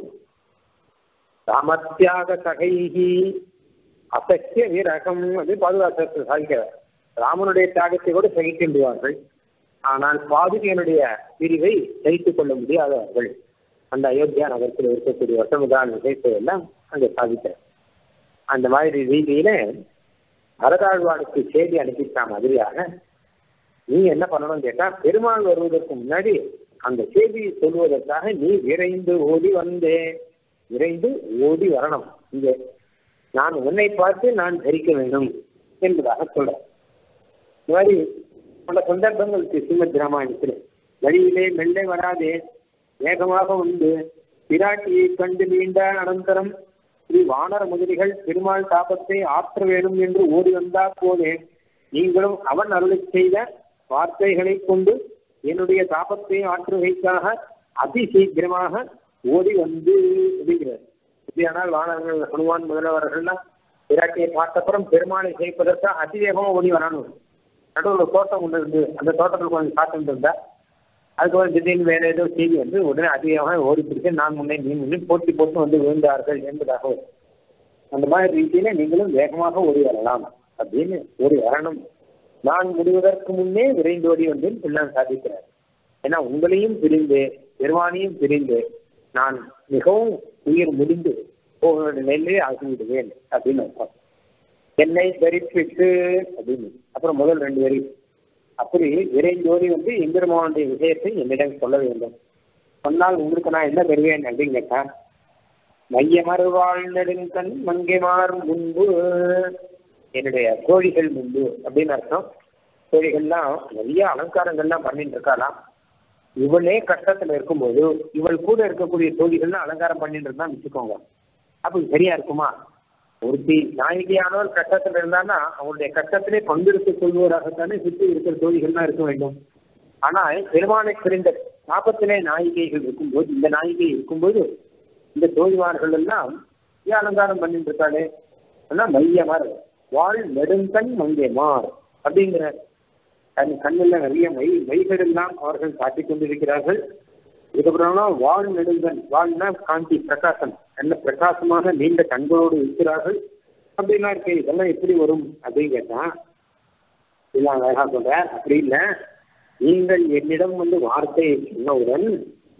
ராமத்தியாக சகைகி அசக்கிய வீரகம் அது பாதுகாப்பு சாதிக்கிறார். ராமனுடைய தியாகத்தை கூட சகிக்கின்றார்கள், ஆனால் பாதுகையனுடைய பிரிவை சகித்துக் கொள்ள முடியாதவர்கள். அந்த அயோத்தியா நகரத்தில் இருக்கக்கூடிய வசமுதான விஷயத்தை எல்லாம் அங்கே சாதிக்கிறார். அந்த மாதிரி ரீதியில அரதாழ்வானுக்கு செய்தி அனுப்பிச்சா மாதிரியாக நீ என்ன பண்ணணும்னு கேட்டா, பெருமாள் வருவதற்கு முன்னாடி அந்த செய்தியை சொல்வதற்காக நீ விரைந்து ஓடி வந்தே, விரைந்து ஓடி வரணும். இங்கே நான் உன்னை பார்த்து நான் தரிக்க வேண்டும் என்பதாக சொல்றேன். இந்த மாதிரி பல சந்தர்ப்பங்களுக்கு ஸ்ரீமத் ராமாயணத்தில் வழியிலே மெல்ல வராதே வேகமாக வந்து பிராட்டியை கண்டு நீண்ட அனந்தரம் ஸ்ரீ வானர முதலிகள் பெருமாள் தாபத்தை ஆற்ற வேண்டும் என்று ஓடி வந்தால் போதே நீங்களும் அவன் அருளை செய்த வார்த்தைகளை கொண்டு என்னுடைய தாபத்தை ஆற்றுகைக்காக அதி சீக்கிரமாக ஓடி வந்து அப்படிங்கிறார். இப்படியானால் வானர்கள் ஹனுமான் முதல்வர்கள்லாம் பிராட்டியை பார்த்தப்புறம் பெருமாளை சேர்ப்பதற்காக அதிவேகமாக ஓடி வரணும். நடுவில் தோட்டம் ஒன்று இருந்து அந்த தோட்டத்தில் கொஞ்சம் காத்துட்டு இருந்தா அதுக்கப்புறம் திடீர்னு வேற ஏதோ செய்தி வந்து உடனே அதிகமாக ஓடி பிடிச்சு நான் முன்னே நீ முன்னே போட்டி போட்டு வந்து விழுந்தார்கள் என்பதாக. அந்த மாதிரி ரீதியில நீங்களும் வேகமாக ஓடி வரலாம் அப்படின்னு ஓடி வரணும். நான் முடிவதற்கு முன்னே விரைந்து ஓடி வந்து எல்லாம் சாதிக்கிறார். ஏன்னா உங்களையும் பிரிந்து பெருமானையும் பிரிந்து நான் மிகவும் உயிர் முடிந்து போகிற நிலையிலே ஆகிவிடுவேன் அப்படின்னு அர்த்தம். என்னை தரிப்பிட்டு அப்படின்னு அப்புறம் முதல் ரெண்டு வரி அப்படி விரைந்தோடி வந்து எம்பெருமானுடைய விஷயத்தை என்னிடம் சொல்ல வேண்டும். சொன்னால் உங்களுக்கு நான் என்ன தருவேன் அப்படின்னு கேட்டா, மையமறுவாழ் நெடுங்கண் மங்கைமார் முன்பு என்னுடைய தோழிகள் முன்பு அப்படின்னு அர்த்தம். தோழிகள்லாம் நிறைய அலங்காரங்கள்லாம் பண்ணிட்டு இருக்காளாம். இவளே கஷ்டத்துல இருக்கும்போது இவள் கூட இருக்கக்கூடிய தோழிகள்லாம் அலங்காரம் பண்ணிட்டு இருந்தா வச்சுக்கோங்க, அப்ப சரியா இருக்குமா? ஒருத்தி நாயகியானவர் கஷ்டத்துல இருந்தான்னா அவங்களுடைய கஷ்டத்திலே பங்கெடுத்துக் கொள்வோராகத்தானே சுற்றி இருக்கிற தோழிகள்லாம் இருக்க வேண்டும். ஆனால் பெருமானை பிரிந்த தாபத்திலே நாயிகைகள் இருக்கும்போது இந்த நாயிகை இருக்கும்போது இந்த தோழிமார்கள் எல்லாம் ஏன் அலங்காரம் பண்ணிட்டு இருக்காளே ஆனா மையமார் வாழ் நெடுங்கண் மங்கைமார் அப்படிங்கிற தன் கண்ணில் நிறைய மை மைகள் எல்லாம் அவர்கள் காட்டிக் கொண்டிருக்கிறார்கள். இதுக்கப்புறம்னா வாழ் நெடுங்கண், வாழ்னா காந்தி பிரகாசம், நல்ல பிரகாசமாக நீண்ட கண்களோடு இருக்கிறார்கள் அப்படின்னா இருக்கு. இதெல்லாம் எப்படி வரும் அப்படின்னு கேட்டா இதெல்லாம் அழகா சொல்ற. அப்படி இல்லை, நீங்கள் என்னிடம் வந்து வார்த்தையை சொன்னவுடன்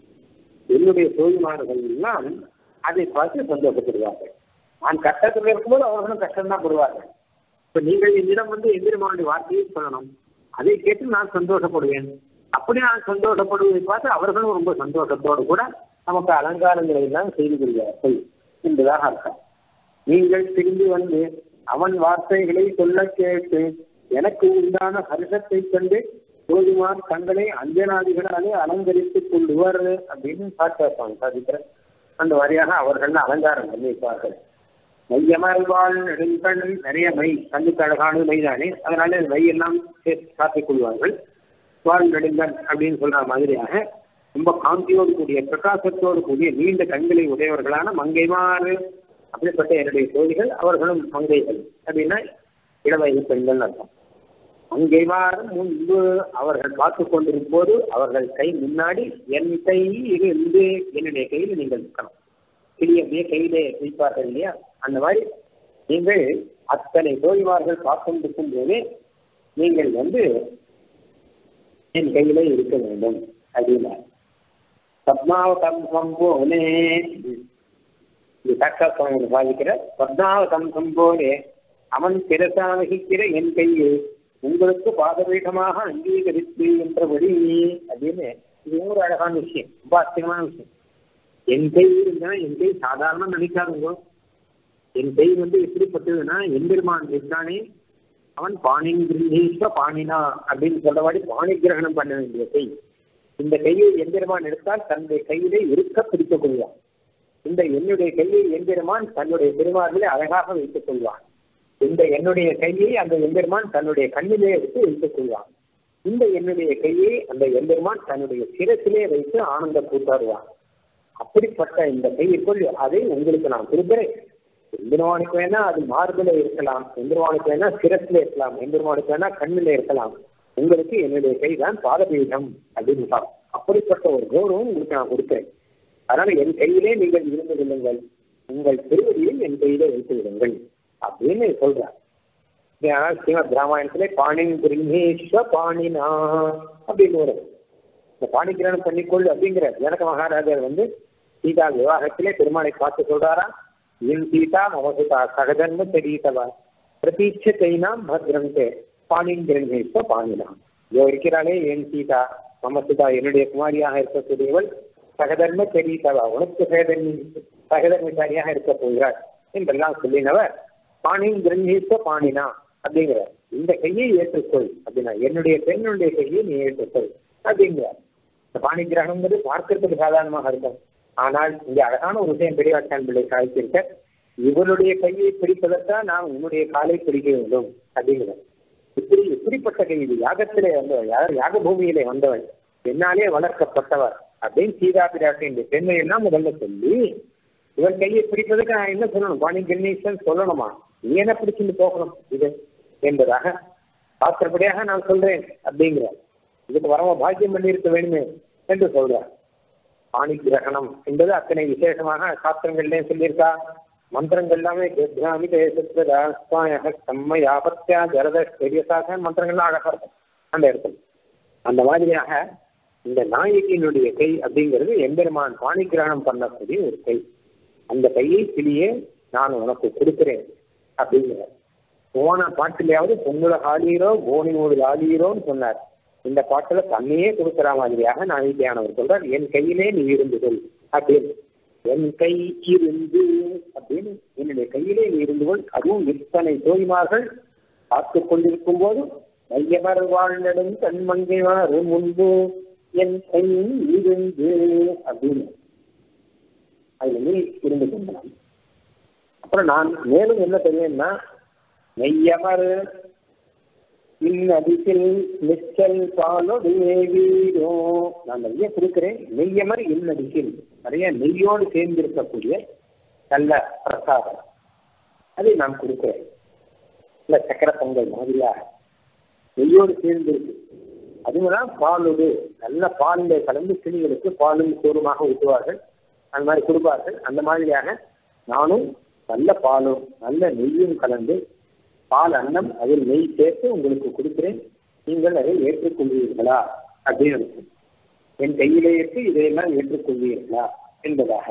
என்னுடைய தோழிமார்கள் எல்லாம் அதை பார்த்து சந்தோஷப்படுவார்கள். நான் கஷ்டத்தில் இருக்கும்போது அவர்களும் கஷ்டம்தான் படுவார்கள். இப்ப நீங்கள் என்னிடம் வந்து எந்திரமானுடைய வார்த்தையை சொல்லணும், அதை கேட்டு நான் சந்தோஷப்படுவேன். அப்படி நான் சந்தோஷப்படுவதை பார்த்து அவர்களும் ரொம்ப சந்தோஷத்தோடு கூட நமக்கு அலங்காரங்களை எல்லாம் செய்து கொள்வார்கள் என்பதாக அர்த்தம். நீங்கள் திரும்பி வந்து அவன் வார்த்தைகளை சொல்ல கேட்டு எனக்கு உண்டான ஹர்ஷத்தை கண்டு போதுமார் தங்களை அஞ்சனாதிகளாலே அலங்கரித்துக் கொள்ளுவர் அப்படின்னு சாட்சிப்பாங்க சாதிக்கிற அந்த வழியாக அவர்கள் அலங்காரம் பண்ணியிருப்பார்கள். மையமர்வாள் நெடுங்கண், நிறைய மை, கண்ணுக்கு அழகான மைதானே, அதனால மை எல்லாம் சேர்த்து காத்திக் கொள்வார்கள். வாழ் நெடுங்கண் அப்படின்னு சொல்ற மாதிரியாக ரொம்ப காந்தியோடு கூடிய பிரகாசத்தோடு கூடிய நீண்ட கண்களை உடையவர்களான மங்கைமாறு அப்படிப்பட்ட என்னுடைய தோழிகள், அவர்களும் மங்கைகள் அப்படின்னா இளவயது பெண்கள் அர்த்தம். மங்கைமாறு முன்பு அவர்கள் பார்த்து கொண்டிருக்கும் போது அவர்கள் கை முன்னாடி என் கை இருந்து என்னுடைய கையில் நீங்கள் இருக்கணும். கிளிய அப்படியே கையிலே வைப்பார்கள் இல்லையா, அந்த மாதிரி நீங்கள் அத்தனை தோழிமார்கள் பார்த்து கொண்டிருக்கும் போதே நீங்கள் வந்து என் கையிலே இருக்க வேண்டும் அப்படின்னா பத்மாவதம் போலே இது சாட்சாத் சாதிக்கிற பத்மாவதம் போலே அவன் சிரசா வகிக்கிற என் கையை உங்களுக்கு பாதபீடமாக அங்கீகரித்து என்றபடி அப்படின்னு இது ஒரு அழகான விஷயம், ரொம்ப ஆச்சரியமான விஷயம். என் கை இருந்தா என் கை சாதாரண நினைக்காதுங்க. என் கை வந்து எப்படிப்பட்டதுன்னா எம்பெருமான் இருக்கானே அவன் பாணின் கிரகீஸ்வ பாணினா அப்படின்னு சொல்றவாடி பாணி கிரகணம் பண்ண வேண்டிய கை. இந்த கையை எம்பெருமான் எடுத்தால் தன்னுடைய கையிலே இருக்க பிடித்துக் கொள்வான். இந்த என்னுடைய கையை எம்பெருமான் தன்னுடைய பெருமாறிலே அழகாக வைத்துக் கொள்வான். இந்த என்னுடைய கையை அந்த எம்பெருமான் தன்னுடைய கண்ணிலே எடுத்து வைத்துக் கொள்வான். இந்த என்னுடைய கையை அந்த எம்பெருமான் தன்னுடைய சிரசிலே வைத்து ஆனந்த கூட்டாடுவான். அப்படிப்பட்ட இந்த கையிற்குள் அதை உங்களுக்கு நான் கொடுக்கிறேன். எம்பெருமானுக்கு வேணா அது மார்பில இருக்கலாம், எம்பெருமானுக்கு வேணா சிரத்துல இருக்கலாம், எம்பெருமானுக்கு வேணா கண்ணில இருக்கலாம், உங்களுக்கு என்னுடைய கைதான் பாதபீடம் அப்படின்னு சொல்றாங்க. அப்படிப்பட்ட ஒரு கௌரவம் உங்களுக்கு நான் கொடுக்கிறேன். அதனால என் கையிலே நீங்கள் இருந்து கொள்ளுங்கள், உங்கள் திருவடியில் என் கையிலே வைத்து விடுங்கள் அப்படின்னு சொல்றார். ஸ்ரீமத் ராமாயணத்திலே பாணின் கிரகேஸ்வ பாணினா அப்படின்னு வரும். இந்த பாணிகிரகணம் பண்ணிக்கொள் அப்படிங்கிற ஜனக மகாராஜர் வந்து சீதா விவாகத்திலே பெருமாளை பார்த்து சொல்றாரா, என் சீதா மமசுதா சகதர்ம தெரியத்தவா பிரதீட்சைனாம் பத்ரந்தே பாணின் கிரகேஸ்வ பாணினா. இதோ இருக்கிறாளே என் சீதா மமசுதா, என்னுடைய குமாரியாக இருக்கக்கூடியவள், சகதர்ம தெரியத்தவா, உனக்கு சகதர்மி சகதர்மச்சாரியாக இருக்க போகிறார் என்றெல்லாம் சொல்லினவர் பாணின் கிரகேஸ்வ பாணினா அப்படிங்கிறார். இந்த கையை ஏற்றுக்கொள் அப்படின்னா, என்னுடைய பெண்ணுடைய கையை நீ ஏற்றுக்கொள் அப்படிங்கிறார். இந்த பாணி கிரகணம்ங்கிறது பார்க்கறதுக்கு சாதாரணமாக இருக்கும். ஆனால் இங்கே அழகான ஒரு விஷயம் பெரியவாச்சான் பிள்ளை சாதிச்சிருக்க, இவளுடைய கையை பிடிப்பதற்காக நான் உன்னுடைய காலை பிடிக்க வேண்டும் அப்படிங்கிறார். இப்படி இப்படிப்பட்ட கை, இது யாகத்திலே வந்தவர், யார் யாக பூமியிலே வந்தவர், என்னாலே வளர்க்கப்பட்டவர் அப்படின்னு சீதா பிராட்டின் பெண்மை எல்லாம் முதல்ல சொல்லி, இவன் கையை பிடிப்பதற்கு நான் என்ன சொல்லணும், பாணி கணேசன் சொல்லணுமா, நீ என்ன பிடிச்சிட்டு போகணும் இது என்பதாக சாஸ்திரப்படியாக நான் சொல்றேன் அப்படிங்கிறார். இதுக்கு வரவ பாக்கியம் பண்ணி இருக்க வேணுமே என்று சொல்றார். பாணி கிரகணம் என்பது அத்தனை விசேஷமாக சாஸ்திரங்கள்லேயே சொல்லியிருக்கா. மந்திரங்கள் எல்லாமே செம்மையாபத்தியா ஜரத பெரியசாக மந்திரங்கள்லாம் அழகா இருக்கும் அந்த இடத்துல. அந்த மாதிரியாக இந்த நாயகியினுடைய கை அப்படிங்கிறது எம்பெருமான் பாணி கிரகணம் பண்ணக்கூடிய ஒரு கை. அந்த கையை கிளியே நான் உனக்கு கொடுக்கிறேன் அப்படிங்கிறார். போன பாட்டிலேயாவது பொங்குல ஆளீரோ போனினோடு ஆளீரோன்னு சொன்னார். இந்த பாட்டுல தன்னையே கொடுக்கிற மாதிரியாக நாயகியானவர் சொல்றார், என் கையிலே நீ இருந்துகொள் அப்படின்னு. என் கை இருந்து அப்படின்னு, என்னுடைய கையிலே நீ இருந்துகொள். அதுவும் இத்தனை தோழிமார்கள் பார்த்து கொண்டிருக்கும் போது மையமர் வாழ்நடும் கண்மங்கைவார் முன்பு என் கையில் இருந்து அப்படின்னு அதுல நீ இருந்து கொண்டான். அப்புறம் நான் மேலும் என்ன தெரியும்னா, மெய்யமர் இன்னதில் நிச்சல் பாலோடு வீரோ, நான் நிறைய கொடுக்கிறேன். நெய்யமர் இன்னதில் நிறைய நெய்யோடு சேர்ந்திருக்கக்கூடிய நல்ல பிரசாதம் அதை நான் கொடுக்கிறேன். இல்ல சக்கர பொங்கல் மாதிரியாக நெய்யோடு சேர்ந்திருக்கு. அதுதான் பாலோடு, நல்ல பாலில் கலந்து கிளிகளுக்கு பாலும் சோறுமாக ஊற்றுவார்கள், அந்த மாதிரி கொடுப்பார்கள். அந்த மாதிரியாக நானும் நல்ல பாலும் நல்ல நெய்யும் கலந்து பால் அன்னம் அதில் நெய் சேர்த்து உங்களுக்கு கொடுக்கிறேன், நீங்கள் அதை ஏற்றுக்கொள்வீர்களா அப்படின்னு, என் கையிலே இருக்கு இதையெல்லாம் ஏற்றுக்கொள்வீர்களா என்பதாக.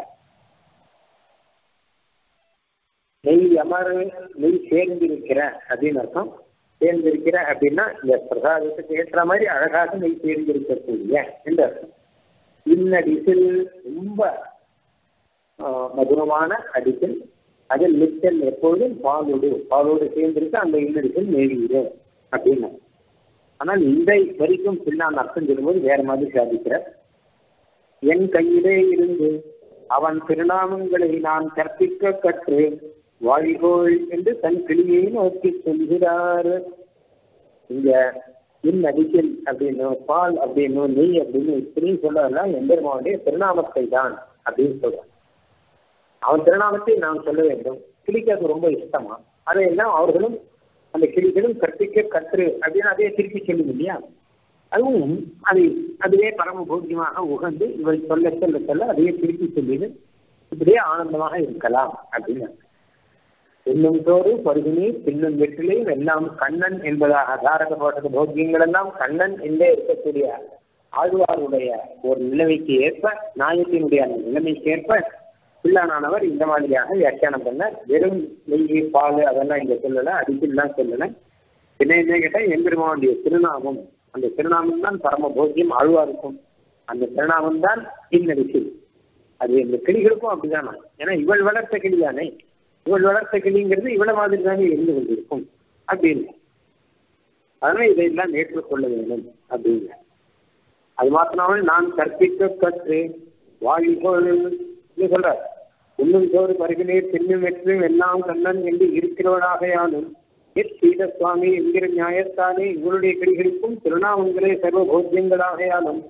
நெய் அமர், நெய் சேர்ந்திருக்கிற அப்படின்னு அர்த்தம். சேர்ந்திருக்கிற அப்படின்னா இந்த பிரசாதத்துக்கு ஏற்ற மாதிரி அழகாக நெய் சேர்ந்திருக்கக்கூடிய என்று அர்த்தம். இன்னடிசில் ரொம்ப மதுரமான அடிசில், அதில் நிச்சல் எப்பொழுதும் பாலோடு பாலோடு சேர்ந்திருக்கு, அந்த இன்னடிசில் நெய்வீரோ அப்படின்னு. ஆனால் இந்த வரைக்கும் பின்னான் அர்த்தம் சொல்லும்போது வேற மாதிரி சாதிக்கிற, என் கையிலே இருந்து அவன் திருநாமங்களை நான் கற்பிக்க கற்று வாழிகோள் என்று தன் கிளியை நோக்கி சொல்கிறார். இங்க இன் அடிக்கல் அப்படின்னு பால் அப்படின்னு நெய் அப்படின்னு இப்படி சொல்லலாம் எம்பெருமானுடைய திருநாமத்தை தான் அப்படின்னு சொல்றான். அவன் திருநாமத்தை நான் சொல்ல வேண்டும், கிளிக்கு அது ரொம்ப இஷ்டமா, அதையெல்லாம் அவர்களும் அந்த கிளிகளும் கற்பிக்க கற்று அப்படின்னு அதே திருப்பி சொல்லுங்க இல்லையா. அதுவும் அது அதுவே பரம போக்கியமாக உகந்து இவள் சொல்ல சொல்ல சொல்ல அதையே திருப்பி சொல்லிடு இப்படியே ஆனந்தமாக இருக்கலாம் அப்படின்னு. இன்னும் தோறு பருகினி பின்னும் வெற்றிலையும் எல்லாம் கண்ணன் என்பதாக தாரகப்பட்ட போக்கியங்கள் எல்லாம் கண்ணன் என்றே இருக்கக்கூடிய ஆழ்வாருடைய ஒரு நிலைமைக்கு ஏற்ப, நாயத்தினுடைய அந்த நிலைமைக்கு ஏற்ப பிள்ளானவர் இந்த மாதிரியாக வியாக்கியானம் பண்ண. வெறும் நெய் பால் அதெல்லாம் இங்க சொல்லலை, அடிக்கெல்லாம் சொல்லலை. என்ன என்ன கேட்டால் எம்பெருமானுடைய திருநாமம், அந்த திருநாமம் தான் பரம போக்கியம் ஆழ்வாருக்கும், அந்த திருநாமம் தான் பின்னடிச்சு. அது இந்த கிளிகளுக்கும் அப்படிதானா, ஏன்னா இவள் வளர்த்த கிளி தானே, இவள் வளர்த்த கிளிங்கிறது இவள மாதிரி தானே இருந்து கொண்டிருக்கும் அப்படின்னு. அதனால இதையெல்லாம் ஏற்றுக்கொள்ள வேண்டும் அப்படிங்க. அது மாத்திராமல் நான் கற்பிக்க கற்று வாழிகோள் சொல்றார். உண்ணும் சோறு பருகினீர் பின்னும் வெற்றும் எல்லாம் கண்ணன் என்று இருக்கிறவனாகையாலும் எஸ் சீத சுவாமி என்கிற நியாயத்தாலே இவருடைய கிளிகளுக்கும் திருநாமங்களே சர்வ போக்கியங்களாகையாலும்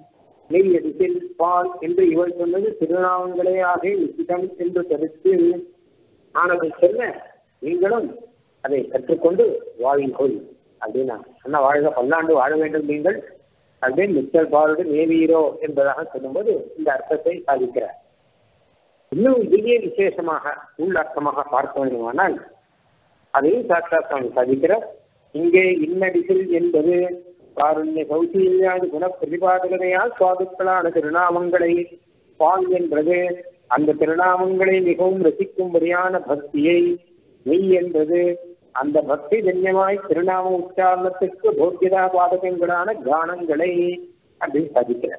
நெய் அடிசில் பால் என்று இவள் சொன்னது திருநாமங்களே ஆக உச்சிதம் என்று கருத்து ஆனதை செல்ல நீங்களும் அதை கற்றுக்கொண்டு வாழுங்கள் அப்படின்னா அண்ணா வாழ்க பல்லாண்டு வாழ வேண்டும் நீங்கள் அப்படின்னு மிச்சல் பாலோடு நேவீரோ என்பதாக சொல்லும்போது இந்த அர்த்தத்தை சாதிக்கிறார். இன்னும் இதையே விசேஷமாக உள்ளர்த்தமாக பார்க்க வேண்டுமானால் அதையும் சாட்சாத் சுவாமி சாதிக்கிறார். இங்கே இன்னடிசில் என்பது காருண்ய கௌசல்யாதி குண பிரதிபாதனையால் சுவாதுக்களான திருநாமங்களை பால் என்பது அந்த திருநாமங்களை மிகவும் ரசிக்கும்படியான பக்தியை, நெய் என்பது அந்த பக்தி ஜன்யமாய் திருநாம உச்சாரணத்துக்கு போக்கியதா பாதகங்களான கானங்களை அப்படின்னு சாதிக்கிறார்.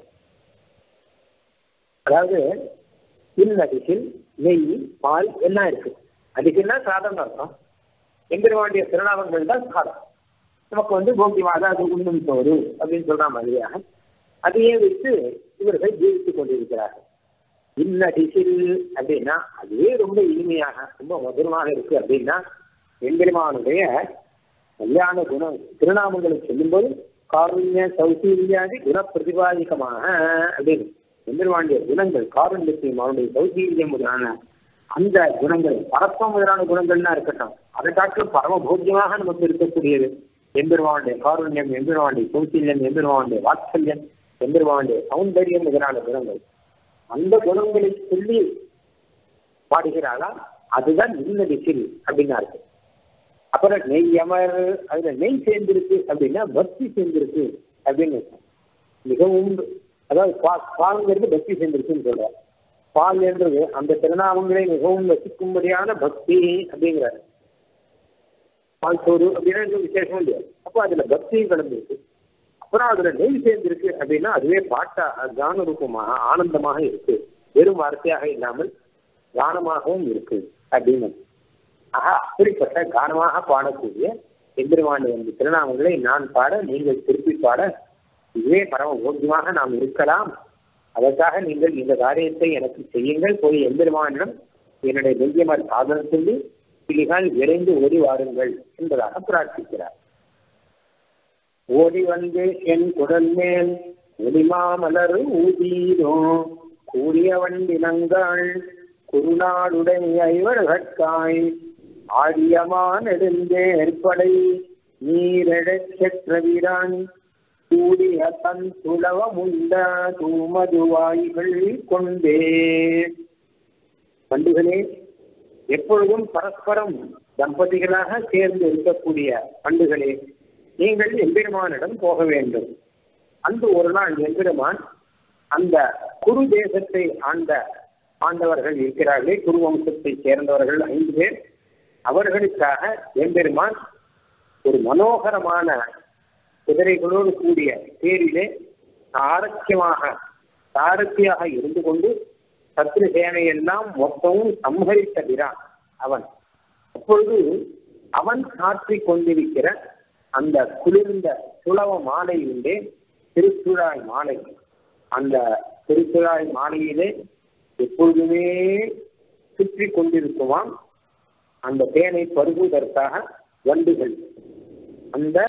அதாவது இன்னடிசில் நெய் பால் எல்லாம் இருக்கு. அதுக்குன்னா சாதம் அர்த்தம். எம்பெருமானுடைய திருநாமங்கள் தான் சாதம். நமக்கு வந்து போக்கியமாக அது உண்ணும் சோறு அப்படின்னு சொல்ற மாதிரியாக அதையே வைத்து இவர்கள் ஜீவித்துக் கொண்டிருக்கிறார்கள். இன்னடிசில் அப்படின்னா அதுவே ரொம்ப இனிமையாக ரொம்ப மதுரமாக இருக்கு. அப்படின்னா எம்பெருமானுடைய கல்யாண குணம் திருநாமங்களை சொல்லும்போது காருண்ய சௌசீல்யாதி குண பிரதிபாதிகமாக அப்படின்னு எம்பெருமானுடைய குணங்கள் காருண்யத்தையும் அவனுடைய சௌசீல்யம் முதலான அந்த குணங்கள் பரஸ்பரம் முதலான குணங்கள்லாம் இருக்கட்டும், அதை காட்டிலும் பரம போக்கியமாக நமக்கு இருக்கக்கூடியது எம்பெருமானுடைய காருண்யம், எம்பெருமானுடைய சௌசீல்யம், எம்பெருமானுடைய வாத்சல்யம், எம்பெருமானுடைய சௌந்தரியம் முதலான குணங்கள். அந்த குணங்களை சொல்லி பாடுகிறாளா அதுதான் இன்னடிசில் அப்படின்னா இருக்கு. அப்புறம் நெய் அமர் அதுல நெய் சேர்ந்திருக்கு அப்படின்னா பக்தி சேர்ந்திருக்கு அப்படின்னு மிகவும், அதாவது பால்ங்கிறது பக்தி சேர்ந்திருக்குன்னு சொல்ற. பால் என்றது அந்த திருநாமங்களை மிகவும் ரசிக்கும்படியான பக்தி அப்படிங்கிறாரு. பால் சோறு அப்படின்னா விசேஷம் இல்லையா? அப்போ அதுல பக்தியும் கலந்துருக்கு. அப்புறம் அதுல நெய் சேர்ந்திருக்கு அப்படின்னா அதுவே பாட்டா கான ரூபமாக ஆனந்தமாக இருக்கு, வெறும் வார்த்தையாக இல்லாமல் கானமாகவும் இருக்கு அப்படின்னு. ஆக அப்படிப்பட்ட கானமாக பாடக்கூடிய எம்பெருமானுடைய அந்த திருநாமங்களை நான் பாட நீங்கள் திருப்பி பாட இதுவே பரம போக்கியமாக நாம் இருக்கலாம். அதற்காக நீங்கள் இந்த காரியத்தை எனக்கு செய்யுங்கள், போய் எம்பெருமானிடம் என்னுடைய நெஞ்சியமார் சாதனம் சொல்லி கிளிகள் விரைந்து ஓடி வாருங்கள் என்பதாக பிரார்த்திக்கிறார். ஓடி வந்து என் குடல் மேல் ஒளிமாமலர் ஊதீரோ கூடிய வண்டினங்கள் குருநாடுடைய ஐவர்கட்காய் ஆடியமான நெடுந்தேற்படை நீரெழச்செற்றவிரான் கூடிய தன் துளவமுண்ட தூமதுவாய்கள் கொண்டே. பண்டுகளே, எப்பொழுதும் பரஸ்பரம் தம்பதிகளாக சேர்ந்து இருக்கக்கூடிய பண்டுகளே, நீங்கள் எம்பெருமானிடம் போக வேண்டும். அந்த ஒரு நாள் எம்பெருமான் அந்த குரு தேசத்தை ஆண்ட ஆண்டவர்கள் இருக்கிறார்களே, குரு வம்சத்தை சேர்ந்தவர்கள் ஐந்து பேர், அவர்களுக்காக எம்பெருமான் ஒரு மனோகரமான குதிரைகளோடு கூடிய தேரிலே ஆரோக்கியமாக சாரத்தியாக இருந்து கொண்டு சத்ரு சேனையெல்லாம் மொத்தமும் சம்ஹரித்த பிரான் அவன். அப்பொழுது அவன் காற்றிக் கொண்டிருக்கிற அந்த குளிர்ந்த சுளவ மாலை உண்டே திருச்சுழாய் மாலை, அந்த திருச்சுழாய் மாலையிலே எப்பொழுதுமே சுற்றி கொண்டிருக்குவான் அந்த தேனை பருகுவதற்காக வண்டுகள். அந்த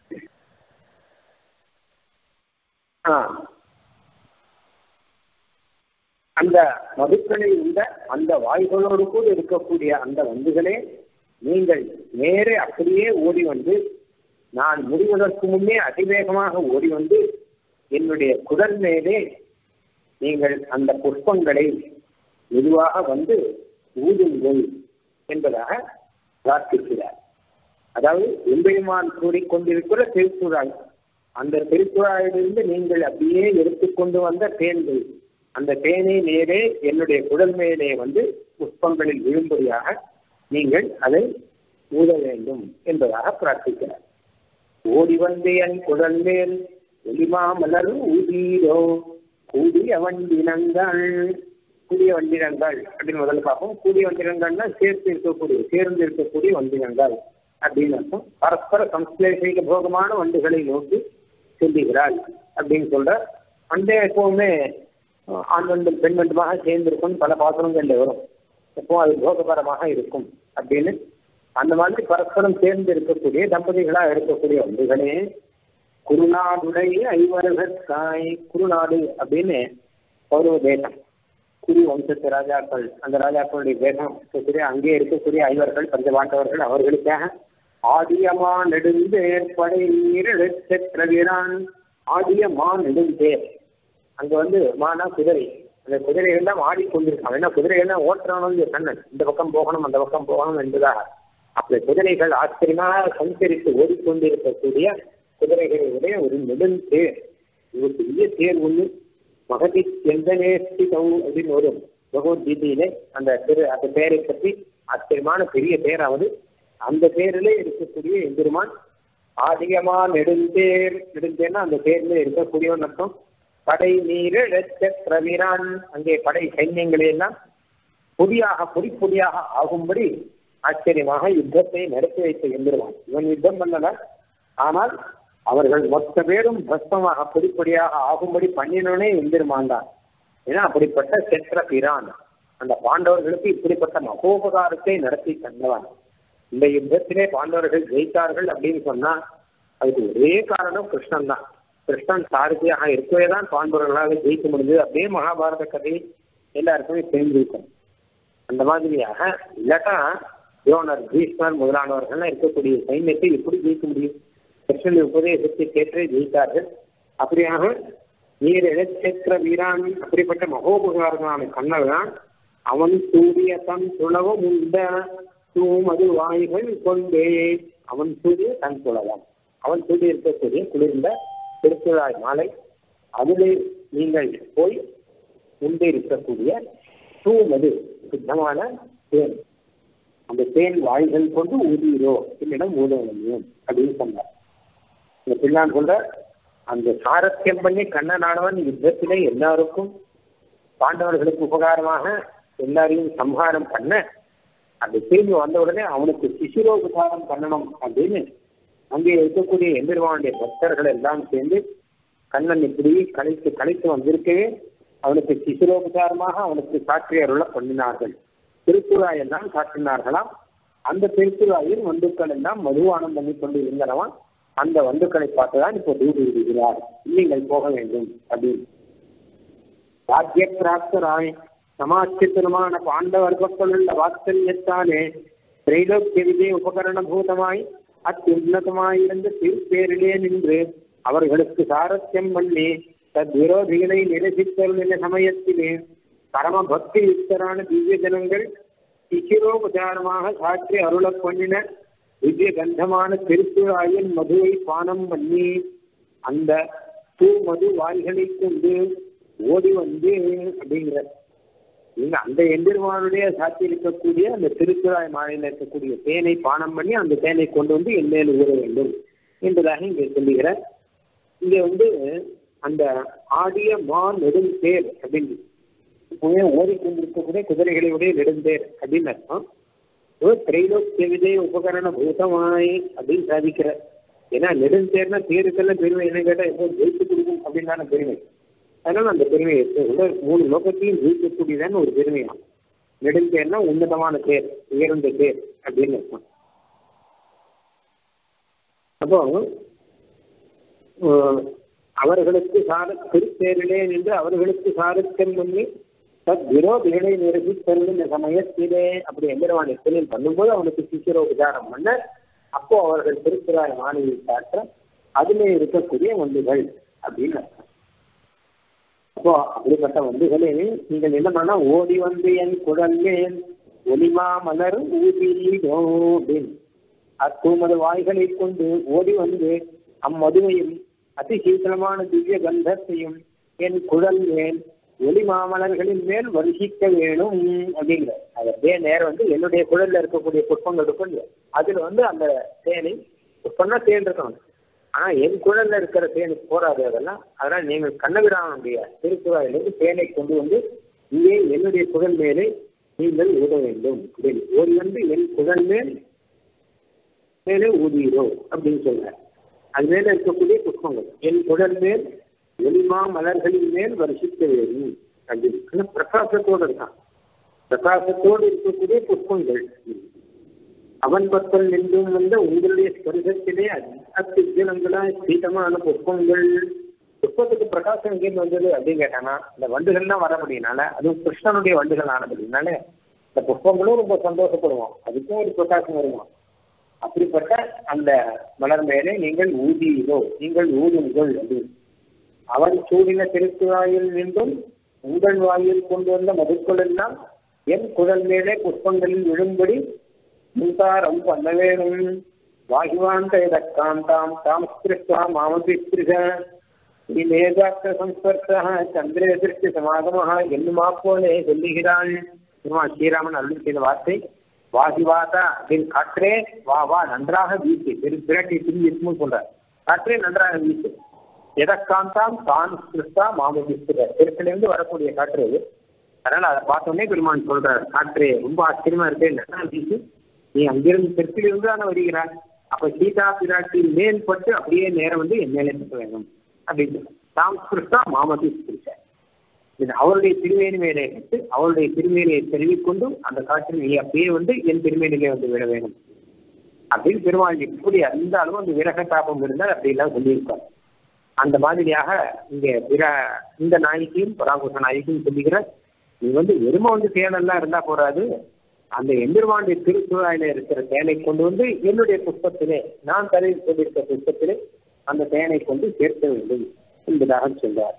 அந்த மதுக்களை உண்ட அந்த வாய்களோடு கூட இருக்கக்கூடிய அந்த வண்டுகளே, நீங்கள் நேரே அப்படியே ஓடி வந்து, நான் முடிவதற்கு முன்னே அதிவேகமாக ஓடி வந்து என்னுடைய குடல் மேலே நீங்கள் அந்த புஷ்பங்களை மெதுவாக வந்து ஊதுங்கள் என்பதாக பிரார்த்திக்கிறார். அதாவது எம்பெருமான் கூறிக்கொண்டிருக்கிற திருக்குறாய், அந்த திருக்குறாயிலிருந்து நீங்கள் அப்படியே எடுத்துக்கொண்டு வந்த தேன்கள், அந்த தேனை நேரே என்னுடைய குடல் மேலே வந்து புஷ்பங்களில் விழும்படியாக நீங்கள் அதை ஊத வேண்டும் என்பதாக பிரார்த்திக்கிறார். ஓடி வந்து என் குடல் மேல் ஒளிமா மலர் ஊதீரோ கூடிய வண்டினங்கள். கூடிய வண்டினங்கள் அப்படின்னு முதல்ல பார்ப்போம். கூடிய வண்டினங்கள்னா சேர்த்து இருக்கக்கூடிய சேர்ந்து இருக்கக்கூடிய வண்டினங்கள் அப்படின்னு அர்த்தம். பரஸ்பர சம்ஸ்லேஷிக போகமான வண்டுகளை நோக்கி செல்லுகிறாள் அப்படின்னு சொல்ற. வண்டே எப்பவுமே ஆண் வண்டும் பெண் வண்டுமாக சேர்ந்திருக்கும், பல பாத்திரங்கள்ல வரும், எப்பவும் அது போகபரமாக இருக்கும் அப்படின்னு. அந்த மாதிரி பரஸ்பரம் சேர்ந்து இருக்கக்கூடிய தம்பதிகளாக இருக்கக்கூடிய வண்டுகளே, குருநாடுடைய ஐவரகற்காய். குருநாடு அப்படின்னு ஒரு தேசம், குரு வம்சத்து ராஜாக்கள், அந்த ராஜாக்களுடைய தேசம் இருக்கக்கூடிய அங்கே இருக்கக்கூடிய ஐவர்கள் பஞ்சபாண்டவர்கள் அவர்களுக்காக ஆதியமா நெடுந்தேர் படை நீரழற்றான். ஆதிய மா நெடுந்தேர், அங்க வந்து மானா குதிரை, அந்த குதிரைகள் தான் ஆடிக்கொண்டிருக்கான். ஏன்னா குதிரைகள் தான் ஓட்டுறானு கண்ணன், இந்த பக்கம் போகணும் அந்த பக்கம் போகணும் என்பதாக. அப்படி குதிரைகள் ஆச்சரியமாக சஞ்சரித்து ஓடிக்கொண்டிருக்கக்கூடிய குதிரைகளுடைய ஒரு நெடுந்தேர், ஒரு பெரிய தேர் ஒண்ணு. மகதி எந்தனேஸ்தி தௌ அப்படின்னு ஒரு பகவத்கீதையிலே அந்த திரு அந்த பெயரை பற்றி ஆச்சரியமான பெரிய பேராவது அந்த பேரிலே இருக்கக்கூடிய எம்பெருமான் ஆதியமா நெடுந்தேர். நெடுந்தேர்னா அந்த பேர்ல இருக்கக்கூடியவன் அர்த்தம். படை நீரழற்றான், அங்கே படை சைன்யங்களை எல்லாம் பொடியாக பொடி பொடியாக ஆகும்படி ஆச்சரியமாக யுத்தத்தை நடத்தி வைத்த எம்பெருமான். இவன் யுத்தம் பண்ணல, ஆனால் அவர்கள் மொத்த பேரும் பஸ்மமாக பொடிப்பொடியாக ஆகும்படி பண்ணினோனே எம்பெருமான் தான். ஏன்னா அப்படிப்பட்ட செற்ற பிரான் அந்த பாண்டவர்களுக்கு இப்படிப்பட்ட மகோபகாரத்தை நடத்தி தந்தவன். இந்த யுத்தத்திலே பாண்டவர்கள் ஜெயித்தார்கள் அப்படின்னு சொன்னா அதுக்கு ஒரே காரணம் கிருஷ்ணன் தான். கிருஷ்ணன் சாரதியாக இருக்கவே தான் பாண்டவர்களாக ஜெயிக்க முடிஞ்சது. அப்படியே மகாபாரத கதை எல்லாருக்குமே தெரிஞ்சிருக்கும். அந்த மாதிரியாக இல்லாட்டா யோனர் பீஷ்மர் முதலானவர்கள்லாம் இருக்கக்கூடிய சைன்யத்தை எப்படி ஜெயிக்க முடியும்? கிருஷ்ணன் உபதேசத்தை கேட்டே ஜெயித்தார்கள். அப்படியாக நீர் இழச்சேத்திர வீரான் அப்படிப்பட்ட மகோபகாரமான கண்ணல் தான். அவன் சூரிய தன் துளவம் உண்ட தூமது வாய்கள் கொண்டே. அவன் சூரிய தன் துளவம், அவன் சூரிய இருக்கக்கூடிய குளிர்ந்த திருக்குழாய் மாலை, அதிலே நீங்கள் போய் உண்டு இருக்கக்கூடிய தூமது சுத்தமான தேன், அந்த தேன் வாய்கள் கொண்டு ஊதிரோ என்னிடம் ஊதவனையும் அப்படின்னு சொன்னார். இந்த பிள்ளான் சொல்ற அந்த சாரத்தியம் பண்ணி கண்ணனானவன் யுத்தத்திலே எல்லாருக்கும் பாண்டவர்களுக்கு உபகாரமாக எல்லாரையும் சம்ஹாரம் பண்ண அந்த திரும்பி வந்த உடனே அவனுக்கு சிசுரோபகாரம் பண்ணணும் அப்படின்னு அங்கே இருக்கக்கூடிய எம்பெருமானுடைய பக்தர்கள் எல்லாம் சேர்ந்து கண்ணன் இப்படி கலைத்து கலைத்து வந்திருக்கவே அவனுக்கு சிசுரோபகாரமாக அவனுக்கு சாட்சி அருள பண்ணினார்கள். திருக்குழாய் எல்லாம் காட்டினார்களாம். அந்த திருக்குழாயில் வந்துக்கள் எல்லாம் மதுவானம் பண்ணி கொண்டு இருந்தனவா அந்த வந்துக்களை பார்த்துதான் இப்போ தூது விடுகிறார், நீங்கள் போக வேண்டும் அப்படின்னு. ராஜ்ய பிராப்தராய் சமாச்சித்தனமான பாண்டவர்பக்கள் உள்ள வாத்சல்யத்தானே திரைலோக்கிய விஜய உபகரண பூதமாய் அத்தியுன்னதமாயிருந்த திருப்பேரிலே நின்று அவர்களுக்கு சாரத்தியம் பண்ணி தத் விரோதிகளை நிரசித்தருளின சமயத்திலே பரம பக்தி யுக்தரான திவ்ய ஜனங்கள் சிசிரோபசாரமாக சாட்சி அருள பண்ணின திவ்ய கந்தமான திருக்குழாயின் மதுவை பானம் பண்ணி அந்த தூ மது வாய்களை கொண்டு ஓடி வந்து அப்படிங்கிற நீங்க அந்த எம்பெருமானுடைய சாட்சி இருக்கக்கூடிய அந்த திருக்குழாய் மாலையில் இருக்கக்கூடிய தேனை பானம் பண்ணி அந்த தேனை கொண்டு வந்து என் மேல் ஊற வேண்டும் என்பதாக இங்கே சொல்லுகிற. இங்க வந்து அந்த ஆடிய மா நெடுந்தேர் அப்படின்னு ஓடிக்கொண்டிருக்கக்கூடிய குதிரைகளுடைய நெடுந்தேர் அப்படின்னு அர்த்தம். திரைலோக்கிய விஜய உபகரண பூதமாய் அப்படின்னு சாதிக்கிற. ஏன்னா நெடுந்தேர்னா தேருக்கெல்லாம் பெருமை என்ன கேட்டா எப்போ ஜெயித்து கொடுக்கும் அப்படின்னான பெருமை. அதனால அந்த பெருமையை மூணு லோகத்தையும் ஜெயிக்கக்கூடியதான ஒரு பெருமையாகும். நெடுந்தேர்னா உன்னதமான தேர், உயர்ந்த தேர் அப்படின்னு அர்த்தம். அப்போ அவர்களுக்கு சார திருத்தேரிலே நின்று அவர்களுக்கு சாரத்தியம் பண்ணி தத் விரோதிகளை நிரசித்தருந்த சமயத்திலே அப்படி எம்பெருமான் எத்தனையும் பண்ணும்போது அவனுக்கு சிசிரோ உதாரம் பண்ண அப்போ அவர்கள் திருக்குறாய் மாணவியை காட்ட அதிலே இருக்கக்கூடிய வண்டுகள் அப்படின்னு அர்த்தம். அப்போ அப்படிப்பட்ட வண்டுகளே நீங்கள் என்ன பண்ணா ஓடி வந்து என் குழல்லேன் ஒலிமா மலர் ஊதியோ அப்படின்னு அத்தூமது வாய்களை கொண்டு ஓடி வந்து அம்மதுவையும் அதி சீக்கிரமான திவ்ய கந்தத்தையும் என் குழல் மேல் ஒளி மாமலர்களின் மேல் வருஷிக்க வேணும் அப்படிங்கிற. அதே நேரம் வந்து என்னுடைய குழல்ல இருக்கக்கூடிய புஷ்பங்கள் இருக்கும், அதுல வந்து அந்த தேனை புஷ்பம்னா தேன் இருக்கணும். ஆனா என் குழல்ல இருக்கிற தேனுக்கு போராது அதெல்லாம். அதனால நீங்கள் கண்ணவிரானுடைய திருக்குறாயிலிருந்து தேனை கொண்டு வந்து இங்கே என்னுடைய குழல் மேலே நீங்கள் ஊத வேண்டும் அப்படின்னு ஓடி வந்து என் குழல் மேல் மேலே ஊதியோ அப்படின்னு சொல்றார். அது மேல இருக்கக்கூடிய புஷ்பங்கள் என் குழல் மேல் ஒளிமா மலர்களின் மேல் வருஷிக்க வேண்டும் அப்படின்னு பிரகாசத்தோடு இருக்கான். பிரகாசத்தோடு இருக்கக்கூடிய புஷ்பங்கள் அவன் பக்கம் நின்றும் வந்த உங்களுடைய ஸ்பரிசத்திலே அத்திஜனங்களா சீதமான புஷ்பங்கள். புஷ்பத்துக்கு பிரகாசம் எங்கேருந்து வந்தது அப்படின்னு கேட்டானா, இந்த வண்டுகள்லாம் வர முடியினால, அதுவும் கிருஷ்ணனுடைய வண்டுகள் ஆனபடினால இந்த புஷ்பங்களும் ரொம்ப சந்தோஷப்படுவோம், அதுக்கும் ஒரு பிரகாசம் வருவோம். அப்படிப்பட்ட அந்த மலர் மேலே நீங்கள் ஊதியோ, நீங்கள் ஊதுங்கள் அப்படின்னு. அவன் சூடின திருக்குழாயில் நின்றும் உங்கள் வாயில் கொண்டு வந்த மதுக்கள் எல்லாம் என் குழல் மேலே புஷ்பங்களில் விழும்படி முந்தாரம் பண்ண வேணும். வாகிவாந்த காந்தாம் தாம் ஸ்பிருஷ்வா மாமபி ஸ்பிருஷ மேகாக்க சம்ஸ்பர்ஷா சந்திரே திருஷ்டி சமாகமாக என்னுமா போலே சொல்லுகிறாள். ஸ்ரீராமன் அருள் செய்த வார்த்தை வாகிவாதா அப்படின்னு. காற்றே வா வா நன்றாக வீசு, பெரு பிறட்டி திரும்பி இருக்கும்னு சொல்றார். காற்றே நன்றாக வீசு. எதற்காந்தாம் தான் ஸ்பிருஷ்வா மாமபி ஸ்பிருஷ, தெற்கிலிருந்து வரக்கூடிய காற்று. அதனால அதை பார்த்தோன்னே பெருமான் சொல்றார், காற்றே ரொம்ப ஆச்சரியமா இருக்கு, நல்லா வீசு, நீ அங்கிருந்து தெற்கிலிருந்து தானே வருகிறாய், அப்ப சீதா பிராட்டியின் மேல் பட்டு அப்படியே நேரம் வந்து என் மேலே பட்டு வேணும் அப்படின்னு தாம் ஸ்பிருஷ்டா மாமதி ஸ்பிருஷ. இது அவருடைய திருமேனி மேலே எடுத்து அவருடைய திருமேனியை தெரிவிக்கொண்டு அந்த காற்றில் நீ அப்படியே வந்து என் திருமேனிலே வந்து விட வேணும் அப்படின்னு பெருமாள் எப்படி அந்த அளவு அந்த விரக தாபம் இருந்தால் அப்படிலாம் சொல்லியிருக்கார். அந்த மாதிரியாக இங்க பிற இந்த நாய்க்கையும் பராகுச நாய்க்கையும் சொல்லுகிற, நீ வந்து எருமை வந்து தேனெல்லாம் இருந்தா போறாது, அந்த எம்பெருமானுடைய திருக்குழாயில இருக்கிற தேனை கொண்டு வந்து என்னுடைய புஷ்பத்திலே, நான் தலையில் கொண்டிருக்கிற புஷ்பத்திலே அந்த தேனை கொண்டு சேர்க்க வேண்டும் என்பதாக சொல்றார்.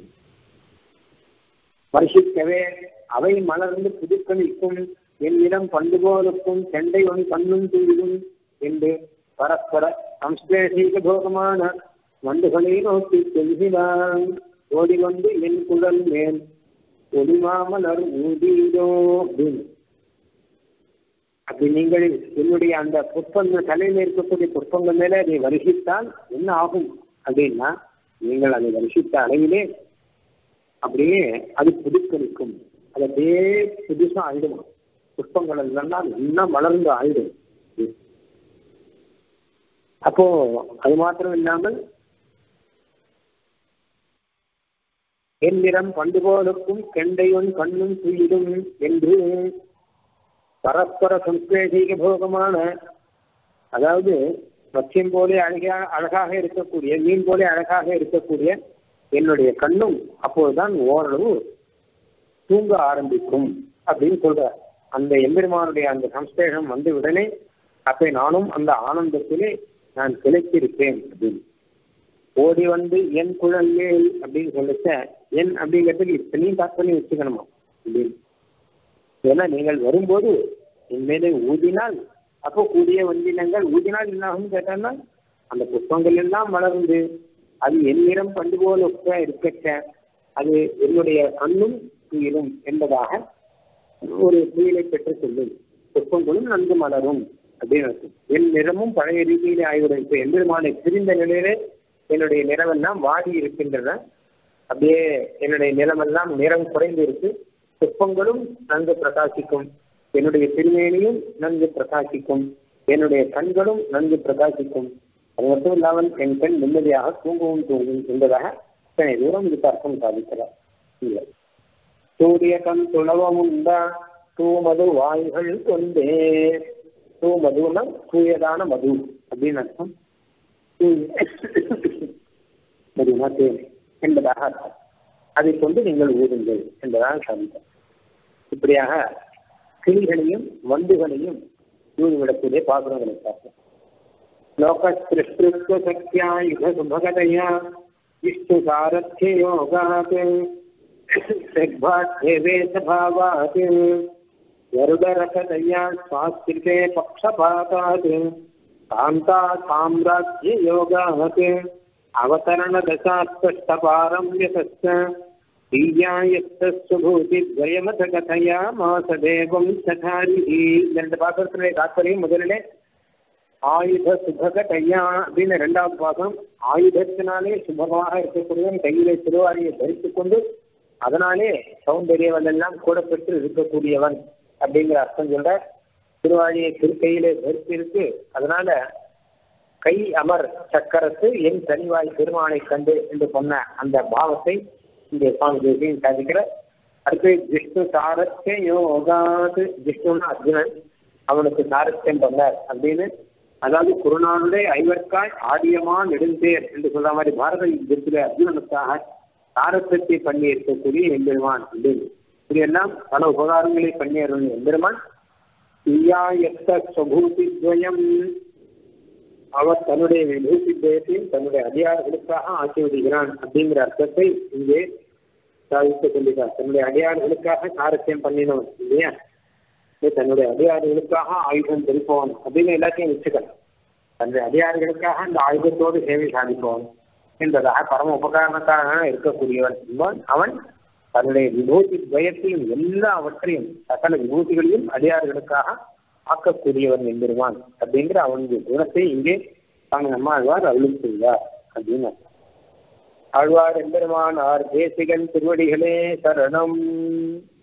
வருஷிக்கவே அவை மலர்ந்து புதுக்களிக்கும் என்னிடம் பண்டுபோலுக்கும் செண்டை ஒன் கண்ணும் தூயும் என்று பரஸ்பர சம்ஸ்லேஷீக போகமான வண்டுகளை நோக்கி செல்கிறான். ஓடி வந்து என் குழல் மேல் ஒளிமாமலர் ஊதீதோ அப்படின்னு. அப்படி நீங்கள் என்னுடைய அந்த புஷ்பங்கள் தலையில் இருக்கக்கூடிய புஷ்பங்கள் மேலே அதை வருஷித்தால் என்ன ஆகும் அப்படின்னா, நீங்கள் அதை வருஷித்த அளவிலே அப்படியே அது புதுக்களிக்கும், அது அப்படியே புதுசா ஆயிடும். புஷ்பங்கள் எல்லாம் இன்னும் வளர்ந்து ஆயிடும். அப்போ அது மாத்திரம் இல்லாமல் என் நிறம் பண்டுபோலுக்கும் கெண்டையும் கண்ணும் துயிடும் என்று பரஸ்பர சம்ஸ்லேஷீக போகமான, அதாவது மத்தியம் போலே அழகா அழகாக இருக்கக்கூடிய மீன் போலே அழகாக இருக்கக்கூடிய என்னுடைய கண்ணும் அப்போதுதான் ஓரளவு தூங்க ஆரம்பிக்கும் அப்படின்னு சொல்றார். அந்த எம்பெருமானுடைய அந்த சம்ஸ்லேஷம் வந்து உடனே அப்ப நானும் அந்த ஆனந்தத்திலே நான் கிளைத்திருப்பேன் அப்படின்னு. ஓடி வந்து என் குழல் மேல் அப்படின்னு சொல்லிச்ச, என் அப்படிங்கிறதுக்கு இத்தனையும் கட் பண்ணி வச்சுக்கணுமா அப்படின்னு. ஏன்னா நீங்கள் வரும்போது என் மேலே ஊதினால், அப்போ கூடிய வந்தினங்கள் ஊதினால் என்னாகும் கேட்டான்னா, அந்த புஷ்பங்கள் எல்லாம் வளர்ந்து அது என் நிறம் பண்டு போல இருக்கச்ச அது என்னுடைய கண்ணும் துயிலும் என்பதாக ஒரு துயிலை பெற்று சொல்லும். புஷ்பங்களும் நன்கு மலரும் அப்படின்னு இருக்கும். என் நிறமும் பழைய ரீதியிலே ஆய்வுடன் இப்போ எம்பெருமானை பிரிந்த நிலையிலே என்னுடைய நிறமெல்லாம் வாடி இருக்கின்றன. அப்படியே என்னுடைய நிலமெல்லாம் நிறம் குறைந்து இருக்கு. புஷ்பங்களும் நன்கு பிரகாசிக்கும், என்னுடைய திருமேனியும் நன்கு பிரகாசிக்கும், என்னுடைய கண்களும் நன்கு பிரகாசிக்கும். அது மட்டும் இல்லாமல் என் பெண் நிம்மதியாக தூங்கவும் தூங்கும் என்பதாக இத்தனை தூரம் இதுக்கு அர்த்தம் சாதிக்கிறார். சூரிய கண் துளவம் உண்டா தூமது வாய்கள் கொண்டே. தூ மதுனா தூயதான மது அப்படின்னு அர்த்தம். மதுனா தேன் என்பதாக அர்த்தம். அதை கொண்டு நீங்கள் ஊதுங்கள் என்பதாக சாதித்தார். இப்படியாக கிளிகளையும் வண்டுகளையும் ஊதுவிடக்கூடிய பாசுரங்களை பார்த்தோம். லோகஸ்ருஷ்டுத்வ சக்தியா யுக சுபகதயா விஷ்ணு சாரத்ய யோகாத் சக்பாத்யவேத பாவாத் வருடரசதயா சாஸ்திரிகே பக்ஷபாதாத் காந்தா சாம்ராஜ்ய யோகாத் அவதரண தசாஸ்பஷ்டபாரம்யதஸ்ய தீயாயஸ்தஸ்வபூதி துவயமத கதையா மாசதேவம் சதாரிஹி. இரண்டு பாசத்தினுடைய தாத்பரியம் முதலிலே ஆயுத சுபகதையா அப்படின்னு இரண்டாவது பாசம். ஆயுதத்தினாலே சுபகமாக இருக்கக்கூடியவன் கையிலே திருவாரியை தரித்துக் கொண்டு அதனாலே சௌந்தரியவன் எல்லாம் கூட பெற்று இருக்கக்கூடியவன் அப்படிங்கிற அர்த்தம் சொல்ற. திருவாரியை திருக்கையிலே தரித்திருக்கு, அதனால கை அமர் சக்கரத்து என் தனிவாய் பெருமானை கண்டு என்று சொன்ன அந்த பாவத்தை இங்கே சுவாமி தேசியம் சாதிக்கிற. அடுத்து விஷ்ணு சாரத்ய யோகாது, விஷ்ணுன்னா அர்ஜுனன், அவனுக்கு சாரஸ்யம் பண்ணார் அப்படின்னு. அதாவது குருநானுடைய ஐவர்காய் ஆதியமா நெடுந்தேர் என்று சொல்ற மாதிரி பாரத யுத்தத்தில் அர்ஜுனனுக்காக சாரஸ்யத்தை பண்ணி இருக்கக்கூடிய எம்பெருமான் அப்படின்னு இப்படியெல்லாம் பல உபகாரங்களை பண்ணியவர்கள் எம்பெருமான். ஸ்வபூதித்வயம், அவர் தன்னுடைய விபூதி துவயத்தையும் தன்னுடைய அடியார்களுக்காக ஆக்கி விடுகிறான் அப்படிங்கிற அர்த்தத்தை இங்கே சாதித்துக் கொள்கிறார். தன்னுடைய அடியார்களுக்காக சாரஸ்யம் பண்ணினவன் இல்லையா, தன்னுடைய அடியார்களுக்காக ஆயுதம் தெரிப்பவன் அப்படின்னு எல்லாத்தையும் வச்சுக்கலாம். தன்னுடைய அடியார்களுக்காக அந்த ஆயுதத்தோடு சேவை சாதிப்பவன் என்பதாக பரம உபகாரணக்காக இருக்கக்கூடியவன் என்பவன். அவன் தன்னுடைய விபூதி துவயத்தையும் எல்லாவற்றையும் சகல விபூதிகளையும் அடியார்களுக்காக ஆக்கக்கூடியவன் என்கிறான் அப்படிங்கிற அவனுடைய குணத்தை இங்கே தாங்க நம்மாழ்வார் அருள் செய்வார் அப்படின்னு. ஆழ்வார் எம்பெருமான் ஆர் தேசிகன் திருவடிகளே சரணம்.